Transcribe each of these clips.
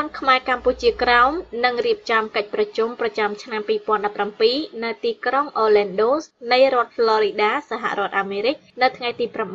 ខ្មែរកម្ពុជាក្រោមនឹងរៀបចំកិច្ចប្រជុំប្រចាំឆ្នាំ2017នៅទីក្រុង Orlando នៃរដ្ឋ Florida សហរដ្ឋអាមេរិកនៅថ្ងៃទី8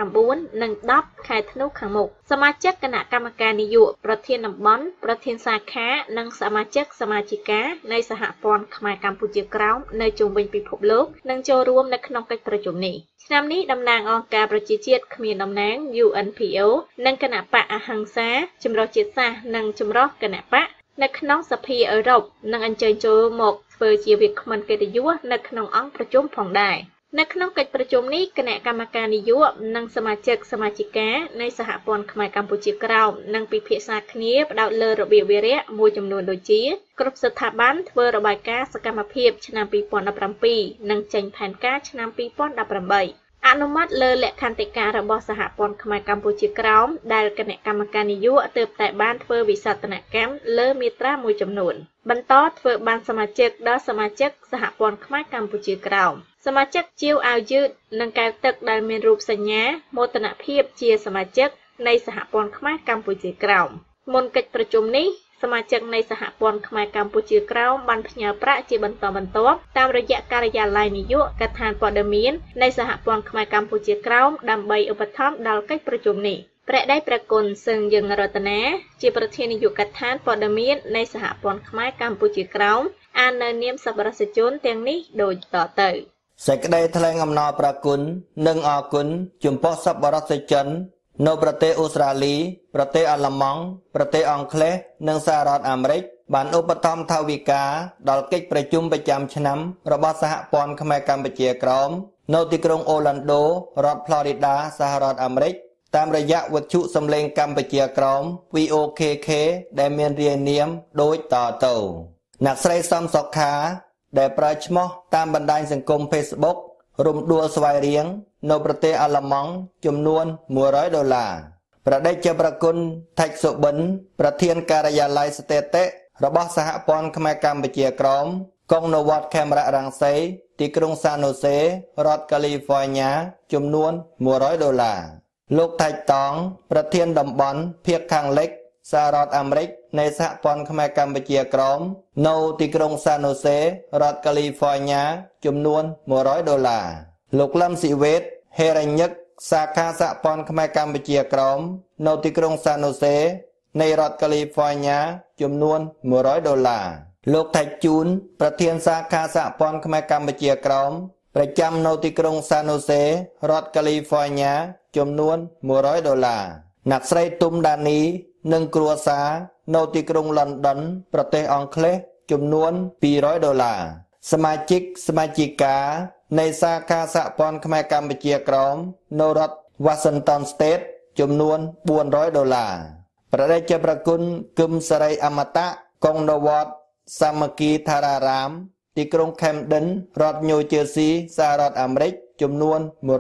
9 និង 10 ខែធ្នូខាងមុខសមាជិកគណៈកម្មការនយោបាយប្រធានតំបន់ប្រធានសាខានិងសមាជិកសមាជិកានៃសហព័ន្ធខ្មែរកម្ពុជាក្រោមនៅជុំវិញពិភពលោកនឹងចូលរួមនៅក្នុងកិច្ចប្រជុំនេះឆ្នាំនេះតំណាងអង្គការប្រជាជាតិគ្មានតំណាង UNPO និងគណៈបកអហិង្សាចម្រុះជាតិសាសន៍និងចម្រុះគណៈបកនៅក្នុងសភាអឺរ៉ុបនឹងអញ្ជើញចូលមកធ្វើជាវាគ្មិនកិត្តិយសនៅក្នុងអង្គប្រជុំផងដែរនៅក្នុងកិច្ចប្រជុំនេះគណៈកម្មការនយោបាយនិងសមាជិកសមាជិកានៃសហព័ន្ធខ្មែរកម្ពុជាក្រោមនឹងពិភាក្សាគ្នាផ្ដោតលើរបៀបវារៈមួយចំនួនដូចជាគ្រប់ស្ថាប័នធ្វើរបាយការណ៍សកម្មភាពឆ្នាំ2017និងចេញផែនការឆ្នាំ2018អនុម័តលើលក្ខន្តិកៈរបស់សហព័ន្ធខ្មែរកម្ពុជាក្រោមដែលគណៈកម្មការនយោបាយទើបតែបានធ្វើវិសោធនកម្មលើមាត្រាមួយចំនួនបន្តធ្វើបានសមាជិកដល់សមាជិកសហព័ន្ធខ្មែរកម្ពុជាក្រោមសមាជិកជាវអាវយឺតនិងកែវទឹកដែលមានរូបសញ្ញាមោទនភាពជាសមាជិកនៃសហព័ន្ធខ្មែរកម្ពុជាក្រោមមុនកិច្ចប្រជុំនេះសមាជិកនៃសហព័ន្ធខ្មែរកម្ពុជាក្រោមបានផ្ញើប្រាក់ជាបន្តបន្ទាប់តាមរយៈការិយាល័យនាយកដ្ឋានព័ត៌មាននៃសហព័ន្ធខ្មែរកម្ពុជាក្រោមដើម្បីឧបត្ថម្ភដល់កិច្ចប្រជុំនេះព្រះដេចព្រះគុណសឹងយើងរតនាជាប្រធាននាយកដ្ឋានព័ត៌មាននៃសហព័ន្ធខ្មែរកម្ពុជាក្រោមអាននៅនាមសប្បុរសជនទាំងនេះដូចតទៅសេចក្តីថ្លែងអំណរព្រះគុណនិងអរគុណចំពោះសប្បុរសជននៅប្រទេសអូស្ត្រាលីប្រទេសអាល្លឺម៉ង់ប្រទេសអង់គ្លេសនិងសហរដ្ឋអាមេរិកបានឧបត្ថម្ភថវិកាដល់កិច្ចប្រជុំប្រចាំឆ្នាំរបស់សហព័ន្ធខ្មែរកម្ពុជាក្រោមនៅទីក្រុងអូឡាន់ដូរដ្ឋ Florida សហរដ្ឋអាមេរិកតាមរយៈវិទ្យុសំឡេងកម្ពុជាក្រោម VOKK ដែលមានរាយនាមដូចតទៅអ្នកស្រីសំសុខាដែលប្រើឈ្មោះតាមបណ្ដាញសង្គម Facebook រំដួលស្វាយរៀងនៅប្រទេសអាល្លឺម៉ង់ចំនួន$100ប្រដេជប្រគុណថៃសុបិនប្រធានការិយាល័យស្ថិតិរបស់សហព័ន្ធខ្មែរកម្ពុជាក្រោមកុងនៅវត្តខេមរៈរាំងសីទីក្រុងសានហូសេរដ្ឋកាលីហ្វ័រញ៉ាចំនួន$100លោកថៃតង់ប្រធានតំបន់ភាគខាងលិចសហរដ្ឋអាមេរិកនៃសហព័ន្ធខ្មែរកម្ពុជាក្រោមនៅទីក្រុងសានហូសេរដ្ឋកាលីហ្វ័រញ៉ាចំនួន$100លោកលឹមស៊ីវេតហេរ៉ាញឹកសាខាសហព័ន្ធខ្មែរកម្ពុជាក្រោមនៅទីក្រុងសានហូសេនៃរដ្ឋកាលីហ្វ័រញ៉ាចំនួន$100លោកថៃជូនប្រធានសាខាសហព័ន្ធខ្មែរកម្ពុជាក្រោមប្រចាំនៅទីក្រុងសានហូសេរដ្ឋកាលីហ្វ័រញ៉ាចំនួន$100អ្នកស្រីទុំដានីនិងគ្រួសារនៅទីក្រុងលន់ដុនប្រទេសអង់គ្លេសចំនួន$200សមាជិកសមាជិកានៃសាខាសហព័ន្ធខ្មែរកម្ពុជាក្រោមនៅរដ្ឋ Washington State ចំនួន$400ព្រះរាជាប្រគុណគឹមសរីអមតៈកុងនៅវត្តសាមគ្គីថារារាមទីក្រុង Camden រដ្ឋ New Jersey សហរដ្ឋអាមេរិកចំនួន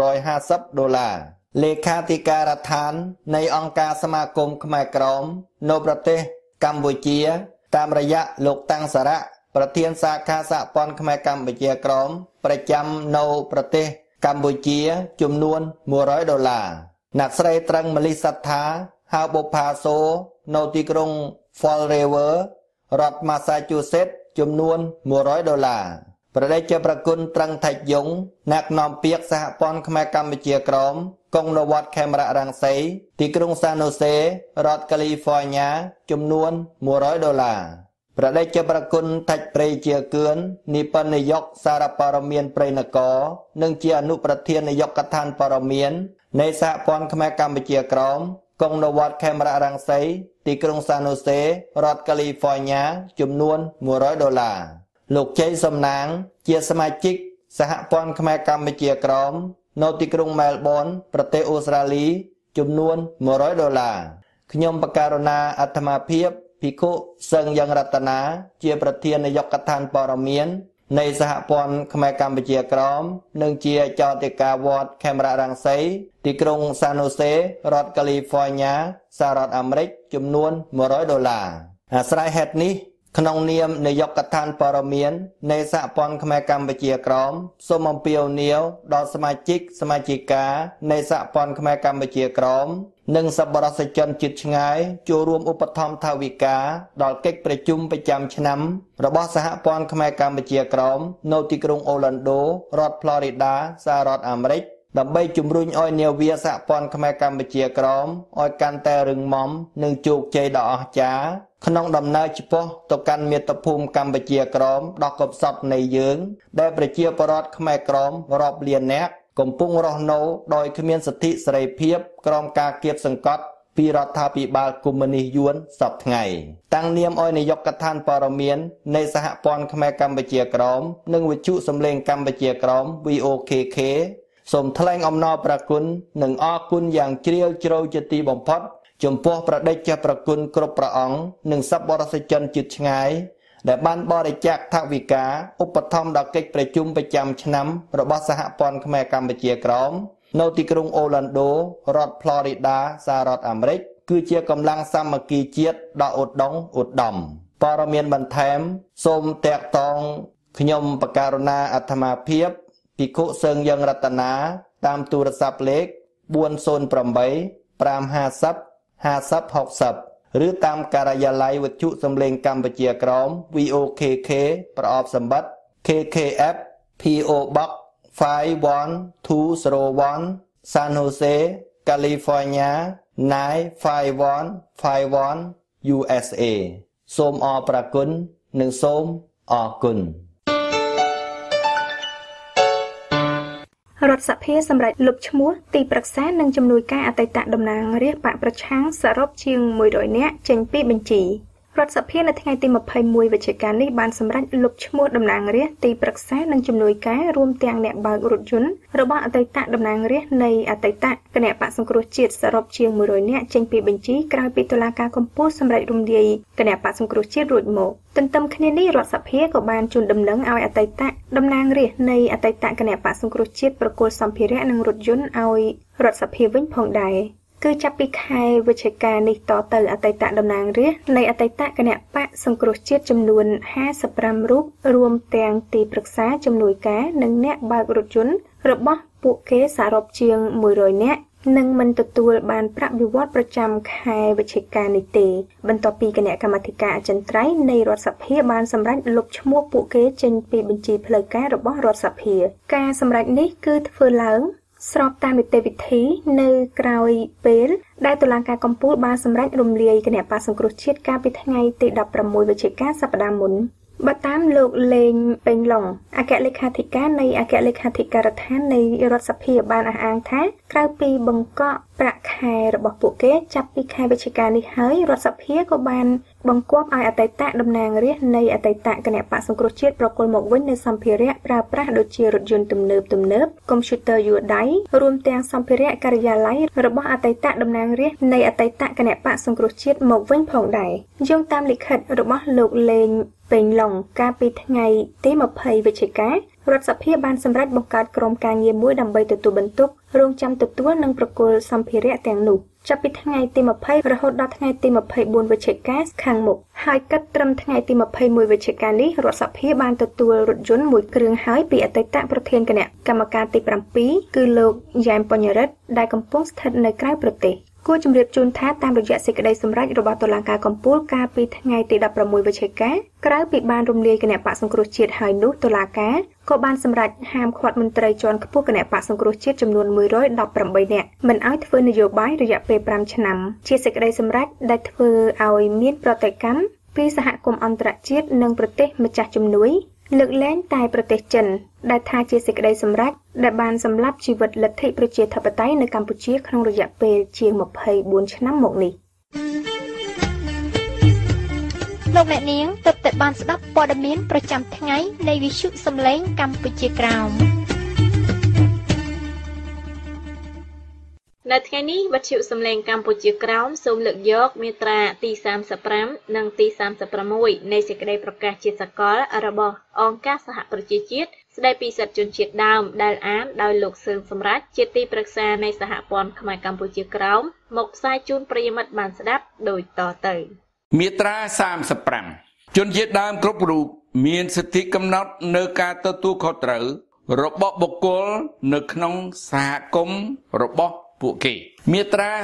$150លេខាធិការដ្ឋាននៃអង្គការសមាគមខ្មែរក្រោមនៅប្រទេសកម្ពុជាតាមរយៈលោកតាំងសារៈប្រធានសាខាសហព័ន្ធខ្មែរកម្ពុជាក្រោមប្រចាំនៅប្រទេសកម្ពុជាចំនួន$100អ្នកស្រីត្រឹងមលីសត្ថាហៅបុផាសូនៅទីក្រុង Fall River រដ្ឋ Massachusetts ចំនួន$100ព្រះរាជាប្រគុណត្រឹងថៃយងអ្នកនាំពាក្យសហព័ន្ធខ្មែរកម្ពុជាក្រោមកុងនៅវត្តខេមរៈរាំងសីទីក្រុងសានហូសេរដ្ឋកាលីហ្វ័រញ៉ាចំនួន$100ព្រះរាជាប្រគុណថៃព្រៃជាគឿននិពន្ធនាយកសារព័ត៌មានព្រៃនគរនិងជាអនុប្រធាននាយកដ្ឋានព័ត៌មាននៃសហព័ន្ធខ្មែរកម្ពុជាក្រោមកុងនៅវត្តខេមរៈរាំងសីទីក្រុងសានហូសេរដ្ឋកាលីហ្វ័រញ៉ាចំនួន$100លោកជ័យសំណាងជាសមាជិកសហព័ន្ធខ្មែរកម្ពុជាក្រោមនៅទីក្រុងមែលប៊នប្រទេសអូស្ត្រាលីចំនួន$100ខ្ញុំបករណាអាត្មាភាពភិក្ខុសឹងយ៉ាងរតនាជាប្រធាននាយកដ្ឋានព័ត៌មាននៃសហព័ន្ធខ្មែរកម្ពុជាក្រោមនិងជាចៅអធិការវត្តខេមរៈរាំងសីទីក្រុងសានហូសេរដ្ឋកាលីហ្វ័រញ៉ាសហរដ្ឋអាមេរិកចំនួន$100អាស្រ័យហេតុនេះក្នុងនាមនាយកដ្ឋានព័ត៌មាននៃសហព័ន្ធខ្មែរកម្ពុជាក្រមសូមអំពាវនាវដល់សមាជិកសមាជិកានៃសហព័ន្ធខ្មែរកម្ពុជាក្រមនិងសប្បុរសជនជាតិឆ្ងាយចូលរួមឧបត្ថម្ភថវិកាដល់កិច្ចប្រជុំប្រចាំឆ្នាំរបស់សហព័ន្ធខ្មែរកម្ពុជាក្រមនៅទីក្រុងអូឡ ាន់ដូរដ្ឋ Florida សហរដ្ឋអាមេរិកដើម្បីជំរុញឲ្យនាវាសហព័ន្ធខ្មែរកម្ពុជាក្រមឲ្យកាន់តែរឹងមាំនិងជោគជ័យដ៏អស្ចារ្យក្នុងដំណើរឆ្ពោះទៅកាន់មាតុភូមិកម្ពុជាក្រមដ៏កំសត់នៃយើងដែលប្រជាពលរដ្ឋខ្មែរក្រមរាប់លាននាក់កំពុងរស់នៅដោយគ្មានសិទ្ធិសេរីភាពក្រោមការគាបសង្កត់ពីរដ្ឋាភិបាលកុម្មុយនីសយួនសពថ្ងៃតាំងនាមឲ្យនាយកដ្ឋានព័ត៌មាននៃសហព័ន្ធខ្មែរកម្ពុជាក្រមនិងវិទ្យុសំឡេងកម្ពុជាក្រម VOKK សូមថ្លែងអំណរព្រះគុណនិងអរគុណយ៉ាងជ្រាលជ្រៅជាទីបំផុតចំពោះព្រះដេចព្រះគុណគ្រប់ព្រះអង្គនិងសប្បុរសជនជាតិឆ្ងាយដែលបានបរិច្ចាគថវិកាឧបត្ថម្ភដល់កិច្ចប្រជុំប្រចាំឆ្នាំរបស់សហព័ន្ធខ្មែរកម្ពុជាក្រមនៅទីក្រុងអូឡ ាន់ដូរដ្ឋ Florida សហរដ្ឋអាមេរិកគឺជាកម្លាំងសាមគ្គីជាតិដ៏ឧត្តមឧត្តមព័ត៌មានបន្ថែមសូមតាក់ទងខ្ញុំបករុណាអាត្មាភាពភិក្ខុសឹងយើងរតនាតាមទូរស័ព្ទលេខ408 550 5060 ឬតាមការិយាល័យវិទ្យុសំឡេងកម្ពុជាក្រម VOKK ប្រអប់សម្បត្តិ KKF PO Box 51201 San Jose California 95151 USA សូមអរព្រគុណនិងសូមអរគុណរដ្ឋសភាសម្រាប់លុបឈ្មោះទីប្រឹក្សានិងជំនួយការអតីតតំណាងរាស្ត្របកប្រឆាំងសរុបជាង100នាក់ចេញពីបញ្ជីរដ្ឋសភានៅថ្ងៃទី21វិច្ឆិកានេះបានសម្រេចលុបឈ្មោះតំណាងរាស្ត្រទីប្រឹក្សានិងជំនួយការរួមទាំងអ្នកបើករថយន្តរបស់អតីតតំណាងរាស្ត្រនៃអតីតគណៈបក្សសង្គ្រោះជាតិសរុបជាង100នាក់ចេញពីបញ្ជីក្រោយពីតុលាការកំពូលសម្រេចរំលាយគណៈបក្សសង្គ្រោះជាតិរួចមកទន្ទឹមគ្នានេះរដ្ឋសភាក៏បានជូនដំណឹងឲ្យអតីតតំណាងរាស្ត្រនៃអតីតគណៈបក្សសង្គ្រោះជាតិប្រគល់សម្ភារៈនិងរថយន្តឲ្យរដ្ឋសភាវិញផងដែរគឺចាប់ពីខែវិច្ឆិកានេះតទៅអតីតតំណាងរាស្ត្រនៃអតីតគណៈបក្សសង្គ្រោះជាតិចំនួន55រូបរួមទាំងទីប្រឹក្សាជំនួយការនិងអ្នកបើករថយន្តរបស់ពួកគេសរុបជាង100នាក់នឹងមិនទទួលបានប្រាក់បៀវត្សប្រចាំខែវិច្ឆិកានេះទេបន្ទាប់ពីគណៈកម្មាធិការអចិន្ត្រៃយ៍នៃរដ្ឋសភាបានសម្រេចលុបឈ្មោះពួកគេចេញពីបញ្ជីផ្លូវការរបស់រដ្ឋសភាការសម្រេចនេះគឺធ្វើឡើងស្របតាមនីតិវិធីនៅក្រោយពេលដែលតុលាការកំពូលបានសម្រេចរំលាយគណៈបក្សសង្គ្រោះជាតិកាលពីថ្ងៃទី16វិច្ឆិកាសប្តាហ៍មុនបើតាមលោកលេងពេញឡុងអគ្គលេខាធិការនៃអគ្គលេខាធិការដ្ឋាននៃរដ្ឋសភាបានអះអាងថាក្រៅពីបង្កក់ប្រាក់ខែរបស់ពួកគេចាប់ពីខែវិច្ឆិកានេះហើយរដ្ឋសភាក៏បានបង្គាប់ឲ្យអតីតតំណាងរាស្ត្រនៃអតីតគណៈបក្សសង្គ្រោះជាតិប្រគល់មកវិញនូវសម្ភារៈប្រើប្រាស់ដូចជារថយន្តទំនើបកុំព្យូទ័រយួរដៃរួមទាំងសម្ភារៈការិយាល័យរបស់អតីតតំណាងរាស្ត្រនៃអតីតគណៈបក្សសង្គ្រោះជាតិមកវិញផងដែរយោងតាមលិខិតរបស់លោកលេងពេញឡុងកាលពីថ្ងៃទី20វិច្ឆិការដ្ឋសភាបានសម្រេចបង្កើតក្រុមការងារមួយដើម្បីទទួលបន្ទុករងចាំទទួលនិងប្រគល់សម្ភារៈទាំងនោះចាប់ពីថ្ងៃទី20រហូតដល់ថ្ងៃទី24វិច្ឆិកាខាងមុខហើយគិតត្រឹមថ្ងៃទី21វិច្ឆិកានេះរដ្ឋសភាបានទទួលរថយន្តមួយគ្រឿងហើយពីអតីតប្រធានគណៈកម្មការទី7គឺលោកយ៉ែមបញ្ញរិទ្ធដែលកំពុងស្ថិតនៅក្រៅប្រទេសគួរជម្រាបជូនថាតាមរយៈសេចក្តីសម្រេចរបស់តុលាការកំពូលកាលពីថ្ងៃទី16វិច្ឆិកាក្រៅពីបានរំលាយគណៈបក្សសង្គ្រោះជាតិហើយនោះតុលាការក៏បានសម្រេចហាមឃាត់មន្ត្រីជាន់ខ្ពស់គណៈបក្សសង្គ្រោះជាតិចំនួន118នាក់មិនឲ្យធ្វើនយោបាយរយៈពេល5ឆ្នាំជាសេចក្តីសម្រេចដែលធ្វើឲ្យមានប្រតិកម្មពីសហគមន៍អន្តរជាតិនិងប្រទេសម្ចាស់ជំនួយលើកលែងតែប្រទេសចិនដែលថាជាសេចក្តីសម្រេចដែលបានសម្លាប់ជីវិតលទ្ធិប្រជាធិបតេយ្យនៅកម្ពុជាក្នុងរយៈពេលជាង24ឆ្នាំមកនេះលោកអ្នកនាងទើបតែបានស្ដាប់ព័ត៌មានប្រចាំថ្ងៃនៃវិទ្យុសំឡេងកម្ពុជាក្រោមនៅថ្ងៃនេះវិទ្យុសំឡេងកម្ពុជាក្រោមសូមលើកយកមាត្រាទី35និងទី36នៃសេចក្តីប្រកាសជាសកលរបស់អង្គការសហប្រជាជាតិស្តីពីសិទ្ធិជនជាតិដើមដែលអានដោយលោកសឿងសម្រាប់ជាទីប្រឹក្សានៃសហព័ន្ធខ្មែរកម្ពុជាក្រោមមកផ្សាយជូនប្រិយមិត្តបានស្ដាប់ដូចតទៅមាត្រា35 ជនជាតិដើមគ្រប់រូបមានសិទ្ធិកំណត់នៅការទទួលខុសត្រូវរបស់បុគ្គលនៅក្នុងសហគមន៍របស់ពួកគេមាត្រា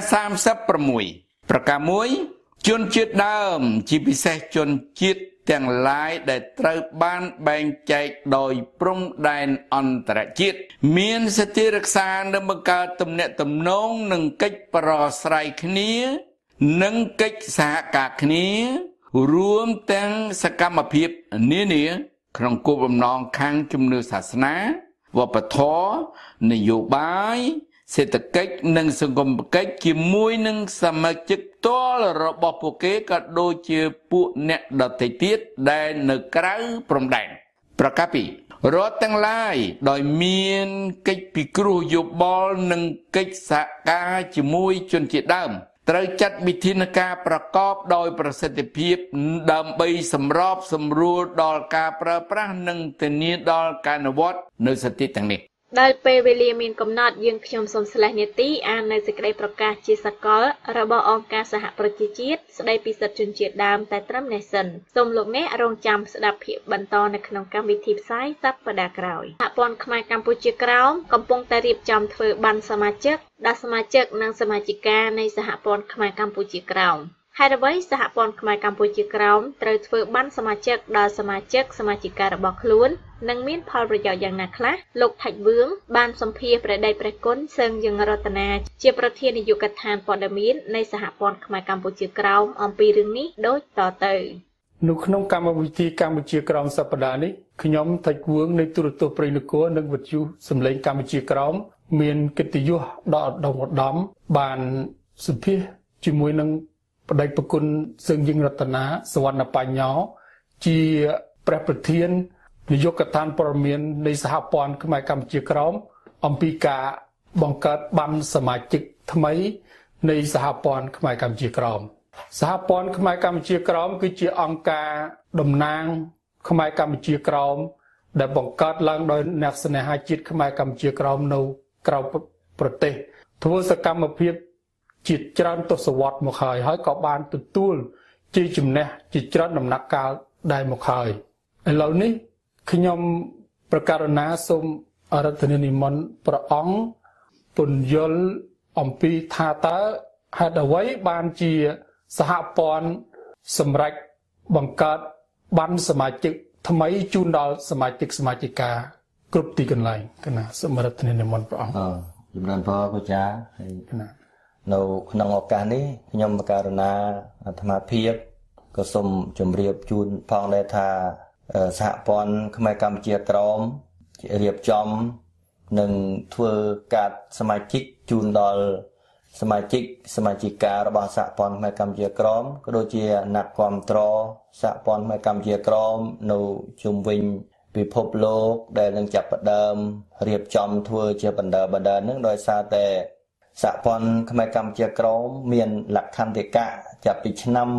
36ប្រការ1ជនជាតិដើមជាពិសេសជនជាតិទាំងឡាយដែលត្រូវបានបែងចែកដោយព្រំដែនអន្តរជាតិមានសិទ្ធិរក្សានិងបង្កើតទំនាក់ទំនងនិងកិច្ចប្រស្រ័យគ្នានិងកិច្ចសហការគ្នារួមទាំងសកម្មភាពនានាក្នុងគោលបំណងខាងជំនឿសាសនាវប្បធម៌នយោបាយសេដ្ឋកិច្ចនិងសង្គមគិច្ចជាមួយនឹងសមាជិកផ្ទាល់របស់ពួកគេក៏ដូចជាពួកអ្នកដទៃទៀតដែលនៅក្រៅព្រំដែនប្រការ2រដ្ឋទាំងឡាយដោយមានកិច្ចពិគ្រោះយោបល់និងកិច្ចសហការជាមួយជនជាតិដើមត្រូវចាត់វិធានការប្រកបដោយប្រសិទ្ធភាពដើម្បីសម្របសម្រួលដល់ការប្រើប្រាស់និងធានាដល់ការអនុវត្តនៅសិទ្ធិទាំងនេះដោយពេលវេលាមានកំណត់យើងខ្ញុំសូមស្លេះនេតិអាននៅសេចក្តីប្រកាសជាសកលរបស់អង្គការសហប្រជាជាតិស្តីពីសិទ្ធិជនជាតិដើមតែត្រឹមនេះសិនសូមលោកអ្នករងចាំស្ដាប់ភាពបន្តនៅក្នុងកម្មវិធីផ្សាយសប្តាហ៍ក្រោយសហព័ន្ធខ្មែរកម្ពុជាក្រោមកំពុងតែរៀបចំធ្វើប័ណ្ណសមាជិកដល់សមាជិកនិងសមាជិកានៃសហព័ន្ធខ្មែរកម្ពុជាក្រោមហេតុអ្វីសហព័ន្ធខ្មែរកម្ពុជាក្រោមត្រូវធ្វើប័ណ្ណសមាជិកដល់សមាជិកសមាជិការបស់ខ្លួននិងមានផលប្រយោជន៍យ៉ាងណាខ្លះលោកថាច់វឿងបានសម្ភាសព្រះដេចព្រះគុណសឹងយើងរតនាជាប្រធាននាយកដ្ឋានព័ត៌មាននៃសហព័ន្ធខ្មែរកម្ពុជាក្រោមអំពីរឿងនេះដូចតទៅនៅក្នុងកម្មវិធីកម្ពុជាក្រោមសប្តាហ៍នេះខ្ញុំថាច់វឿងនៃទូរទស្សន៍ព្រៃនគរនិងវិទ្យុសម្លេងកម្ពុជាក្រោមមានកិត្តិយសដល់ឧត្តមបានសម្ភាសជាមួយនឹងបដិប្រគុណសឹងយើងរតនាសវណ្ណបញ្ញោជាព្រះប្រធាននាយកដ្ឋានព័ត៌មាននៃសហព័ន្ធខ្មែរកម្ពុជាក្រោមអំពីការបង្កើតប័ណ្ណសមាជិកថ្មីនៃសហព័ន្ធខ្មែរកម្ពុជាក្រោមសហព័ន្ធខ្មែរកម្ពុជាក្រោមគឺជាអង្គការតំណាងខ្មែរកម្ពុជាក្រោមដែលបង្កើតឡើងដោយអ្នកស្នេហាជាតិខ្មែរកម្ពុជាក្រោមនៅក្រៅប្រទេសធ្វើសកម្មភាពជាច្រើនទសវត្សរ៍មកហើយក៏បានទទួលជ័យជំនះជាច្រើនដំណាក់កាលដែរមកហើយឥឡូវនេះខ្ញុំប្រកាសណាសូមអរតនិមន្តព្រះអង្គពន្យល់អំពីថាតើហេតុអ្វីបានជាសហព័ន្ធសម្រាប់បង្កើតប័ណ្ណសមាជិកថ្មីជូនដល់សមាជិកសមាជិកាគ្រប់ទីកន្លែងគណៈសូមអរតនិមន្តព្រះអង្គជំរាបពរព្រះចាហើយគណៈនៅក្នុងឱកាសនេះខ្ញុំបករណាអាត្មាភាពក៏សូមជម្រាបជូនផងដែរថាសហព័ន្ធខ្មែរកម្ពុជាក្រោមរៀបចំនិងធ្វើកាតសមាជិកជូនដល់សមាជិកសមាជិការបស់សហព័ន្ធខ្មែរកម្ពុជាក្រោមក៏ដូចជាអ្នកគាំទ្រសហព័ន្ធខ្មែរកម្ពុជាក្រោមនៅជុំវិញពិភពលោកដែលនឹងចាប់ផ្ដើមរៀបចំធ្វើជាបណ្ដើនឹងដោយសារតែសហព័ន្ធខ្មែរកម្ពុជាក្រោមមានលក្ខន្តិកៈចាប់ពីឆ្នាំ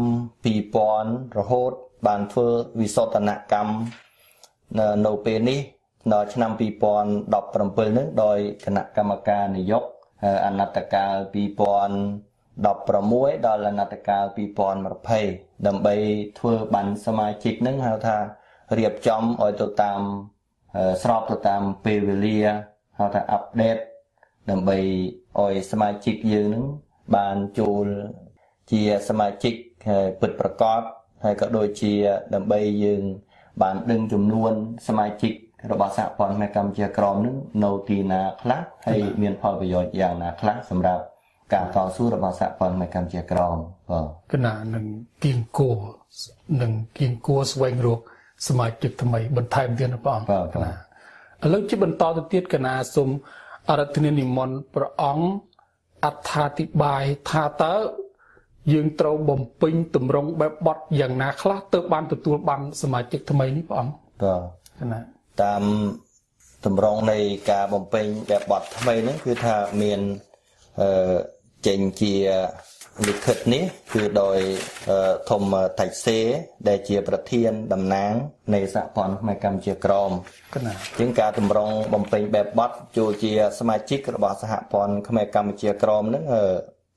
2000រហូតបានធ្វើវិសោធនកម្មនៅពេលនេះដល់ឆ្នាំ2017នេះដោយគណៈកម្មការនយោបាយអាណត្តិកាល2016ដល់អាណត្តិកាល2020ដើម្បីធ្វើបានសមាជិកនឹងហៅថារៀបចំឲ្យទៅតាមស្របទៅតាមពេលវេលាហៅថាអាប់ដេតដើម្បីឲ្យសមាជិកយើងនឹងបានចូលជាសមាជិកពិតប្រាកដហើយក៏ដូចជាដើម្បីយើងបានដឹងចំនួនសមាជិករបស់សហព័ន្ធខ្មែរកម្ពុជាក្រោមនឹងនៅទីណាខ្លះហើយមានផលប្រយោជន៍យ៉ាងណាខ្លះសម្រាប់ការតស៊ូរបស់សហព័ន្ធខ្មែរកម្ពុជាក្រោមគណៈនឹងគៀងគួរស្វែងរកសមាជិកថ្មីបន្ថែមទៀតណាបងគណៈឥឡូវជាបន្តទៅទៀតគណៈសូមអរតនិមន្តព្រះអង្គអត្ថាធិប្បាយថាតើយើងត្រូវបំពេញទម្រង់បែបបទយ៉ាងណាខ្លះទើបបានទទួលបានសមាជិកថ្មីនេះព្រះអង្គបាទណាតាមទម្រង់នៃការបំពេញបែបបទថ្មីហ្នឹងគឺថាមានចេញជាលិខិតនេះគឺដោយធម្មថៃសេដែលជាប្រធានតំណាងនៃសហព័ន្ធខ្មែរកម្ពុជាក្រោមជាងការទម្រង់បំពេញបែបបទចូលជាសមាជិករបស់សហព័ន្ធខ្មែរកម្ពុជាក្រោមហ្នឹង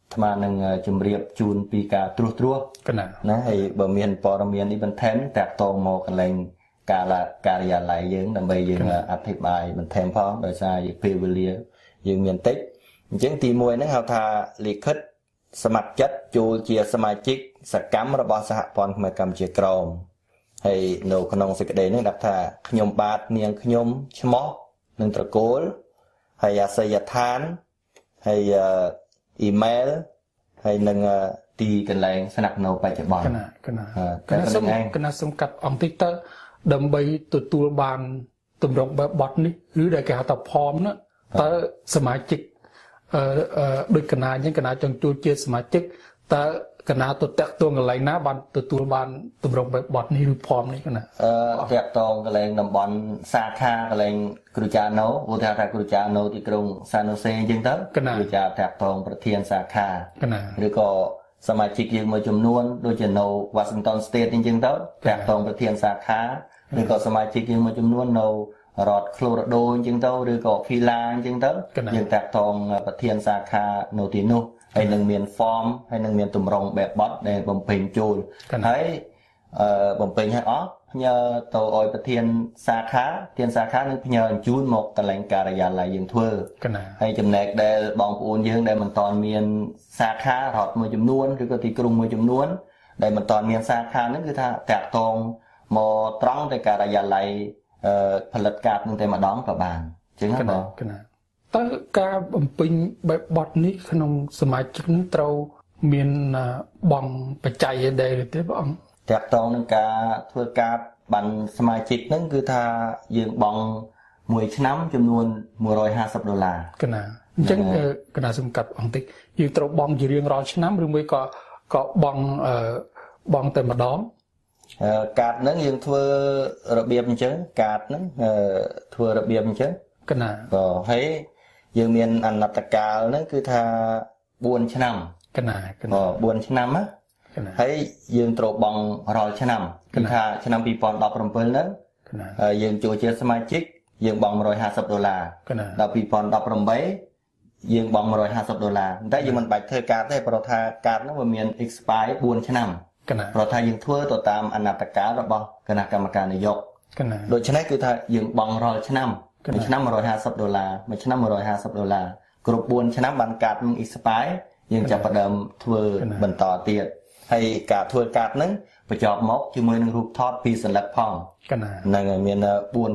ថ្មនឹងជំរាបជូនពីការត្រួសត្រាសណាហើយបើមានព័ត៌មាននេះបន្ថែមតាក់ទងមកកន្លែងការិយាល័យយើងដើម្បីយើងអធិប្បាយបន្ថែមផងដោយសារពេលវេលាយើងមានតិចអញ្ចឹងទី1ហ្នឹងហៅថាលិខិតស្ម័គ្រចិត្តចូលជាសមាជិកសកម្មរបស់សហព័ន្ធខ្មែរកម្ពុជាក្រមហើយនៅក្នុងសេចក្តីនេះដាក់ថាខ្ញុំបាទនាងខ្ញុំឈ្មោះនិងត្រកូលហើយអាសយដ្ឋានហើយអ៊ីមែលហើយនឹងទីកន្លែងស្នាក់នៅបច្ចុប្បន្នកណាសុំកាត់អង្គតិចទៅដើម្បីទទួលបានទម្រង់បែបបទនេះឬដែលគេហៅថាផមណាតើសមាជិកដូចកណាអញ្ចឹងកណាចង់ចូលជាសមាជិកតើកណាទៅតាក់ទងកន្លែងណាបានទទួលបានទម្រង់បែបបទនេះឬផមនេះកណាតាក់ទងកន្លែងតំបន់សាខាកន្លែងគ្រូចាណូឧទាហរណ៍ថាគ្រូចាណូទីក្រុងសាណូសេអញ្ចឹងទៅគ្រូចាតាក់ទងប្រធានសាខាឬក៏សមាជិកយើងមួយចំនួនដូចជានៅ Washington State អញ្ចឹងទៅតាក់ទងប្រធានសាខាឬក៏សមាជិកយើងមួយចំនួននៅរដ្ឋ Colorado អញ្ចឹងទៅឬក៏ Phila អញ្ចឹងទៅយើងតាក់ទងប្រធានសាខានៅទីនោះហើយនឹងមាន form ហើយនឹងមានទម្រង់បែបបទដែលបំពេញចូលហើយបំពេញឲ្យអស់ផ្ញើទៅឲ្យប្រធានសាខានឹងផ្ញើអញ្ជូនមកកន្លែងការិយាល័យយើងធ្វើហើយចំណែកដែលបងប្អូនយើងដែលមិនតាន់មានសាខារដ្ឋមួយចំនួនឬក៏ទីក្រុងមួយចំនួនដែលមិនតាន់មានសាខាហ្នឹងគឺថាតាក់ទងមកត្រង់ទៅការិយាល័យផលិតកាតនឹងតែម្ដងក៏បានអញ្ចឹងហ៎បងតើការបំពេញបែបបទនេះក្នុងសមាជិកនឹងត្រូវមានបងបច្ច័យដែរទេបងអង្គតាក់ទងនឹងការធ្វើការបានសមាជិកហ្នឹងគឺថាយើងបង់មួយឆ្នាំចំនួន$150 កណាអញ្ចឹងកណាសំកាត់អង្គតិចយើងត្រូវបង់ជារៀងរាល់ឆ្នាំឬមួយក៏បង់តែម្ដងកាតហ្នឹងយើងធ្វើរបៀបអញ្ចឹងកាតហ្នឹងធ្វើរបៀបអញ្ចឹងកណាក៏ហើយយើងមានអនត្តកាលហ្នឹងគឺថា4ឆ្នាំកណា 4ឆ្នាំណាហើយយើងត្រូវបង់រាល់ឆ្នាំគឺថាឆ្នាំ2017ហ្នឹងយើងចូលជាសមាជិកយើងបង់$150ដល់2018យើងបង់$150តែយើងមិនបាច់ធ្វើកាតទេព្រោះថាកាតហ្នឹងវាមាន expire 4ឆ្នាំព្រោះថាយើងធ្វើទៅតាមអនត្តកាលរបស់គណៈកម្មការនយោបាយដូច្នេះគឺថាយើងបង់រាល់ឆ្នាំមួយឆ្នាំ$150មួយឆ្នាំ$150គ្រប់4ឆ្នាំបានកាតនឹង expire យើងចាប់ផ្ដើមធ្វើបន្តទៀតហើយការធ្វើកាតហ្នឹងបញ្ចប់មកជាមួយនឹងរូបថតពីសន្លឹកផងហ្នឹងហើយមាន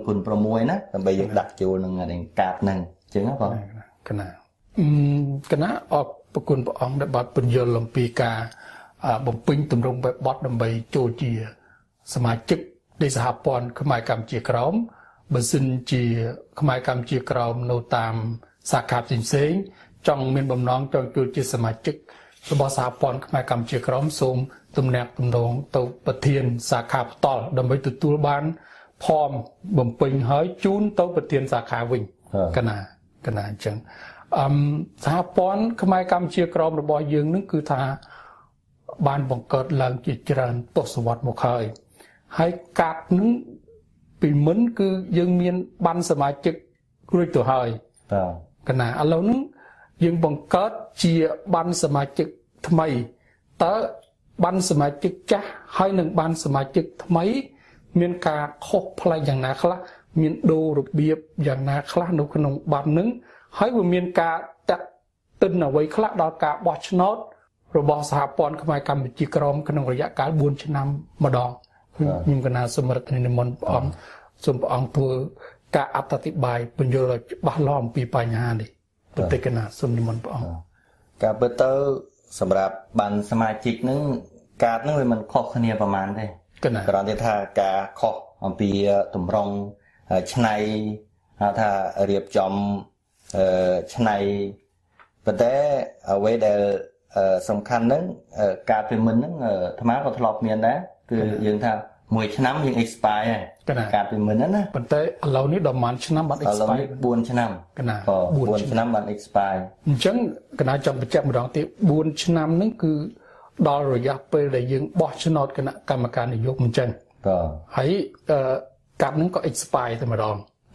4x6ណាដើម្បីយើងដាក់ចូលនឹងកាតហ្នឹងអញ្ចឹងបងកណាអរគុណព្រះអង្គដែលបានពន្យល់អំពីការបំពេញទម្រង់បែបបទដើម្បីចូលជាសមាជិកនៃសហព័ន្ធខ្មែរកម្ពុជាក្រមបើសិនជាខ្មែរកម្ពុជាក្រមនៅតាមសាខាផ្សេងៗចង់មានបំណងចង់ចូលជាសមាជិករបស់សហព័ន្ធខ្មែរកម្ពុជាក្រមសូមទំនាក់ទំនងទៅប្រធានសាខាផ្ទាល់ដើម្បីទទួលបានផមបំពេញហើយជូនទៅប្រធានសាខាវិញកណាអញ្ចឹងសហព័ន្ធខ្មែរកម្ពុជាក្រមរបស់យើងនឹងគឺថាបានបង្កើតឡើងជាច្រើនទសវត្សរ៍មកហើយកាត់នឹងពីមុនគឺយើងមានបានសមាជិករួចទៅហើយកណាឥឡូវហ្នឹងយើងបង្កើតជាបានសមាជិកថ្មីតើបានសមាជិកចាស់ហើយនឹងបានសមាជិកថ្មីមានការខុសប្លែកយ៉ាងណាខ្លះមានដូររបៀបយ៉ាងណាខ្លះនៅក្នុងបានហ្នឹងហើយវាមានការតាក់ទិនអ្វីខ្លះដល់ការបោះឆ្នោតរបស់សហព័ន្ធខ្មែរកម្ពុជាក្រមក្នុងរយៈកាល4ឆ្នាំម្ដងខ្ញុំកណាសម្រិទ្ធនិមន្តព្រះអង្គសូមព្រះអង្គធ្វើការអត្ថាធិប្បាយពន្យល់ឲ្យច្បាស់លាស់អំពីបញ្ហានេះប្រតិកណាសូមនិមន្តព្រះអង្គការពិតទៅសម្រាប់បានសមាជិកនឹងកាតនឹងវាមិនខុសគ្នាប្រហែលទេគ្រាន់តែថាការខុសអំពីតម្រង់ឆ្នៃហៅថារៀបចំឆ្នៃប៉ុន្តែអ្វីដែលសំខាន់ហ្នឹងការពីមុនហ្នឹងអាត្មាក៏ធ្លាប់មានដែរគឺយើងថាមួយឆ្នាំយើង expire ហើយការពីមុនហ្នឹងណាប៉ុន្តែឥឡូវនេះដល់ប៉ុន្មានឆ្នាំបាន expire 4ឆ្នាំ4ឆ្នាំបាន expire អញ្ចឹងកណាចង់បញ្ជាក់ម្ដងទៀត4ឆ្នាំហ្នឹងគឺដល់រយៈពេលដែលយើងបោះឆ្នោតគណៈកម្មការនយោបាយអញ្ចឹងហើយកាប់ហ្នឹងក៏ expire តែម្ដង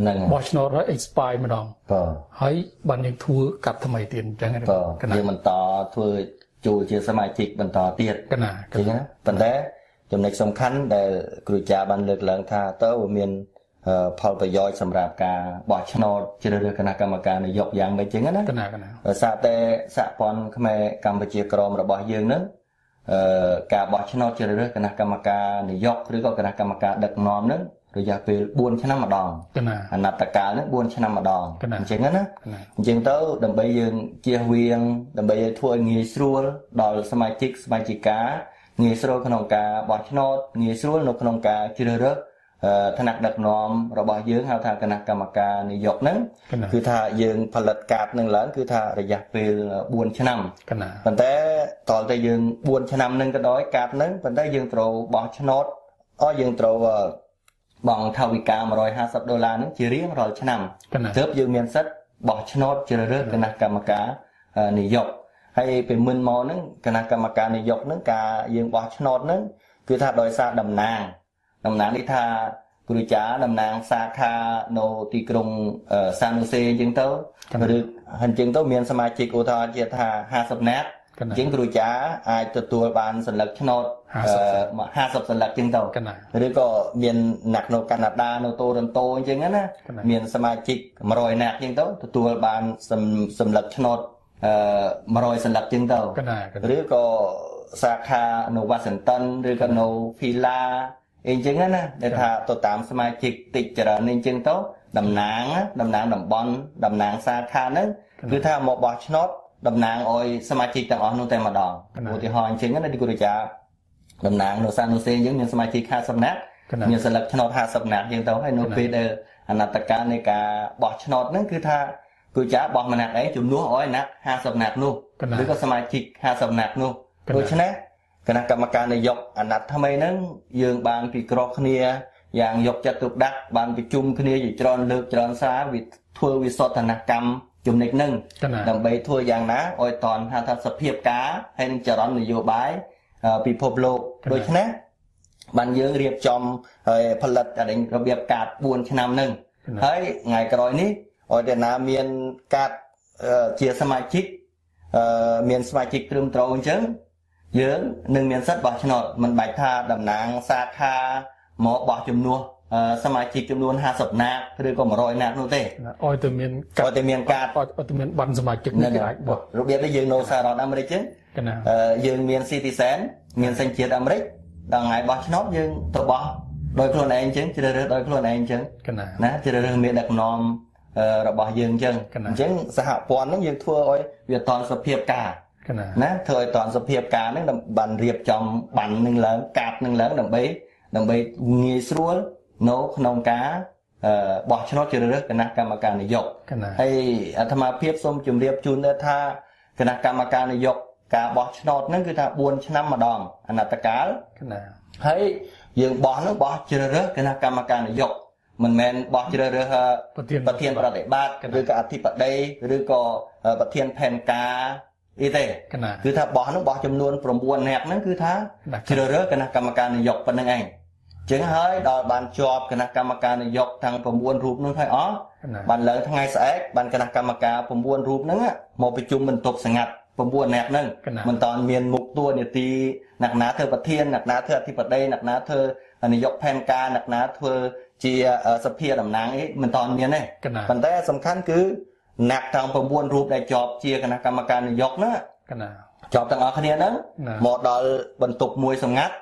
បោះឆ្នោតហើយ expire ម្ដងហើយបានយើងធ្វើកាត់ថ្មីទៀតអញ្ចឹងយើងបន្តធ្វើចូលជាសមាជិកបន្តទៀតកណាអញ្ចឹងណាប៉ុន្តែចំណុចសំខាន់ដែលគ្រូចាបានលើកឡើងថាតើមានផលប្រយោជន៍សម្រាប់ការបោះឆ្នោតជ្រើសរើសគណៈកម្មការនយោបាយយ៉ាងម៉េចចឹងណាដោយសារតែសហព័ន្ធខ្មែរកម្ពុជាក្រមរបស់យើងនឹងការបោះឆ្នោតជ្រើសរើសគណៈកម្មការនយោបាយឬក៏គណៈកម្មការដឹកនាំនឹងរយៈពេល4ឆ្នាំម្ដងអាណត្តិកាលនឹង4ឆ្នាំម្ដងអញ្ចឹងណាអញ្ចឹងទៅដើម្បីយើងជៀសវាងដើម្បីឲ្យធ្វើឲ្យងាយស្រួលដល់សមាជិកសមាជិកាងាយស្រួលក្នុងការបោះឆ្នោតងាយស្រួលនៅក្នុងការជ្រើសរើសថ្នាក់ដឹកនាំរបស់យើងហៅថាគណៈកម្មការនយោបាយហ្នឹងគឺថាយើងផលិតកាតនឹងឡើងគឺថារយៈពេល4ឆ្នាំប៉ុន្តែតលតែយើង4ឆ្នាំនឹងក៏ដោយកាតនឹងប៉ុន្តែយើងត្រូវបោះឆ្នោតយើងត្រូវបង់ថវិកា$150ហ្នឹងជារៀងរាល់ឆ្នាំទើបយើងមានសិទ្ធិបោះឆ្នោតជ្រើសរើសគណៈកម្មការនយោបាយហើយពីមុនមកហ្នឹងគណៈកម្មការនយោបាយហ្នឹងការយើងបោះឆ្នោតហ្នឹងគឺថាដោយសារតំណាងនេះថាគ្រូចាតំណាងសាខានៅទីក្រុងសានហូសេអញ្ចឹងទៅឬអញ្ចឹងទៅមានសមាជិកឧទាហរណ៍ជាថា50នាក់អញ្ចឹងគ្រូចាអាចទទួលបានសន្លឹកឆ្នោត50សន្លឹកអញ្ចឹងទៅឬក៏មានអ្នកនៅកាណាដានៅតូរិនតូអញ្ចឹងណាមានសមាជិក100នាក់អញ្ចឹងទៅទទួលបានសន្លឹកឆ្នោត100សន្លឹកអញ្ចឹងទៅឬក៏សាខានៅវ៉ាស៊ីនតោនឬក៏នៅភីឡាអញ្ចឹងណាដែលថាទៅតាមសមាជិកតិចច្រើនអញ្ចឹងទៅតំណាងតំបន់តំណាងសាខាហ្នឹងគឺថាមកបោះឆ្នោតតំណាងឲ្យសមាជិកទាំងអស់នោះតែម្ដងឧទាហរណ៍អញ្ចឹងណាទីគ្រូចាតំណាងនៅសានហូសេយើងមានសមាជិក50នាក់មានសន្លឹកឆ្នោត50នាក់អញ្ចឹងទៅហើយនៅពេលដែលអនុត្តកាលនៃការបោះឆ្នោតហ្នឹងគឺថាគ្រូចាបោះម្នាក់ឯងជំនួសឲ្យអ្នក50នាក់នោះឬក៏សមាជិក50នាក់នោះដូច្នេះគណៈកម្មការនយោបាយអាណត្តិថ្មីហ្នឹងយើងបានពិគ្រោះគ្នាយ៉ាងយកចិត្តទុកដាក់បានប្រជុំគ្នាជាច្រើនលើកច្រើនសារធ្វើវិសោធនកម្មចំណុចហ្នឹងដើម្បីធ្វើយ៉ាងណាឲ្យតនថាសភាពការហើយនឹងចរន្តនយោបាយពិភពលោកដូច្នេះបានយើងរៀបចំហើយផលិតរបៀបកាត4ឆ្នាំហ្នឹងហើយថ្ងៃក្រោយនេះឲ្យតែណាមានកាតជាសមាជិកមានសមាជិកត្រឹមត្រូវអញ្ចឹងយើងនឹងមានសិទ្ធិបោះឆ្នោតមិនបាច់ថាតំណាងសាខាមកបោះជំនួសសមាជិកចំនួន50នាក់ឬក៏100នាក់នោះទេឲ្យតែមានកាតឲ្យតែមានប័ណ្ណសមាជិកនេះអាចបោះរបៀបនេះយើងនៅសហរដ្ឋអាមេរិកចឹងយើងមាន citizen មានសញ្ជាតិអាមេរិកដល់ថ្ងៃបោះឆ្នោតយើងទៅបោះដោយខ្លួនឯងចឹងជ្រើសរើសដោយខ្លួនឯងចឹងណាជ្រើសរើសមានដឹកនាំរបស់យើងចឹងអញ្ចឹងសហព័ន្ធហ្នឹងយើងធ្វើឲ្យវាតនសភាពការណាធ្វើឲ្យតនសភាពការហ្នឹងបានរៀបចំបាននឹងឡើងកាតនឹងឡើងដើម្បីងាយស្រួលនៅក្នុងការបោះឆ្នោតជ្រើសរើសគណៈកម្មការនយោបាយហើយអាត្មាភាពសូមជម្រាបជូនដែរថាគណៈកម្មការនយោបាយការបោះឆ្នោតហ្នឹងគឺថា4ឆ្នាំម្ដងអនុត្តកាលហើយយើងបោះហ្នឹងបោះជ្រើសរើសគណៈកម្មការនយោបាយមិនមែនបោះជ្រើសរើសប្រធានប្រតិបត្តិឬក៏អធិបតីឬក៏ប្រធានផែនការអីទេគឺថាបោះហ្នឹងបោះចំនួន9នាក់ហ្នឹងគឺថាជ្រើសរើសគណៈកម្មការនយោបាយប៉ុណ្្នឹងឯងចឹងហើយដល់បានជាប់គណៈកម្មការនយោបាយទាំង9រូបហ្នឹងហើយអស់បានឡើងថ្ងៃស្អែកបានគណៈកម្មការ9រូបហ្នឹងមកប្រជុំបន្ទប់សម្ងាត់9នាក់ហ្នឹងមិនតាន់មានមុខតួនាទីអ្នកណាធ្វើប្រធានអ្នកណាធ្វើអធិបតីអ្នកណាធ្វើនាយកផែនការអ្នកណាធ្វើជាសភាតំណាងអីមិនតាន់មានទេប៉ុន្តែសំខាន់គឺអ្នកទាំង9រូបដែលជាប់ជាគណៈកម្មការនយោបាយណាជាប់ទាំងអស់គ្នាហ្នឹងមកដល់បន្ទប់មួយសម្ងាត់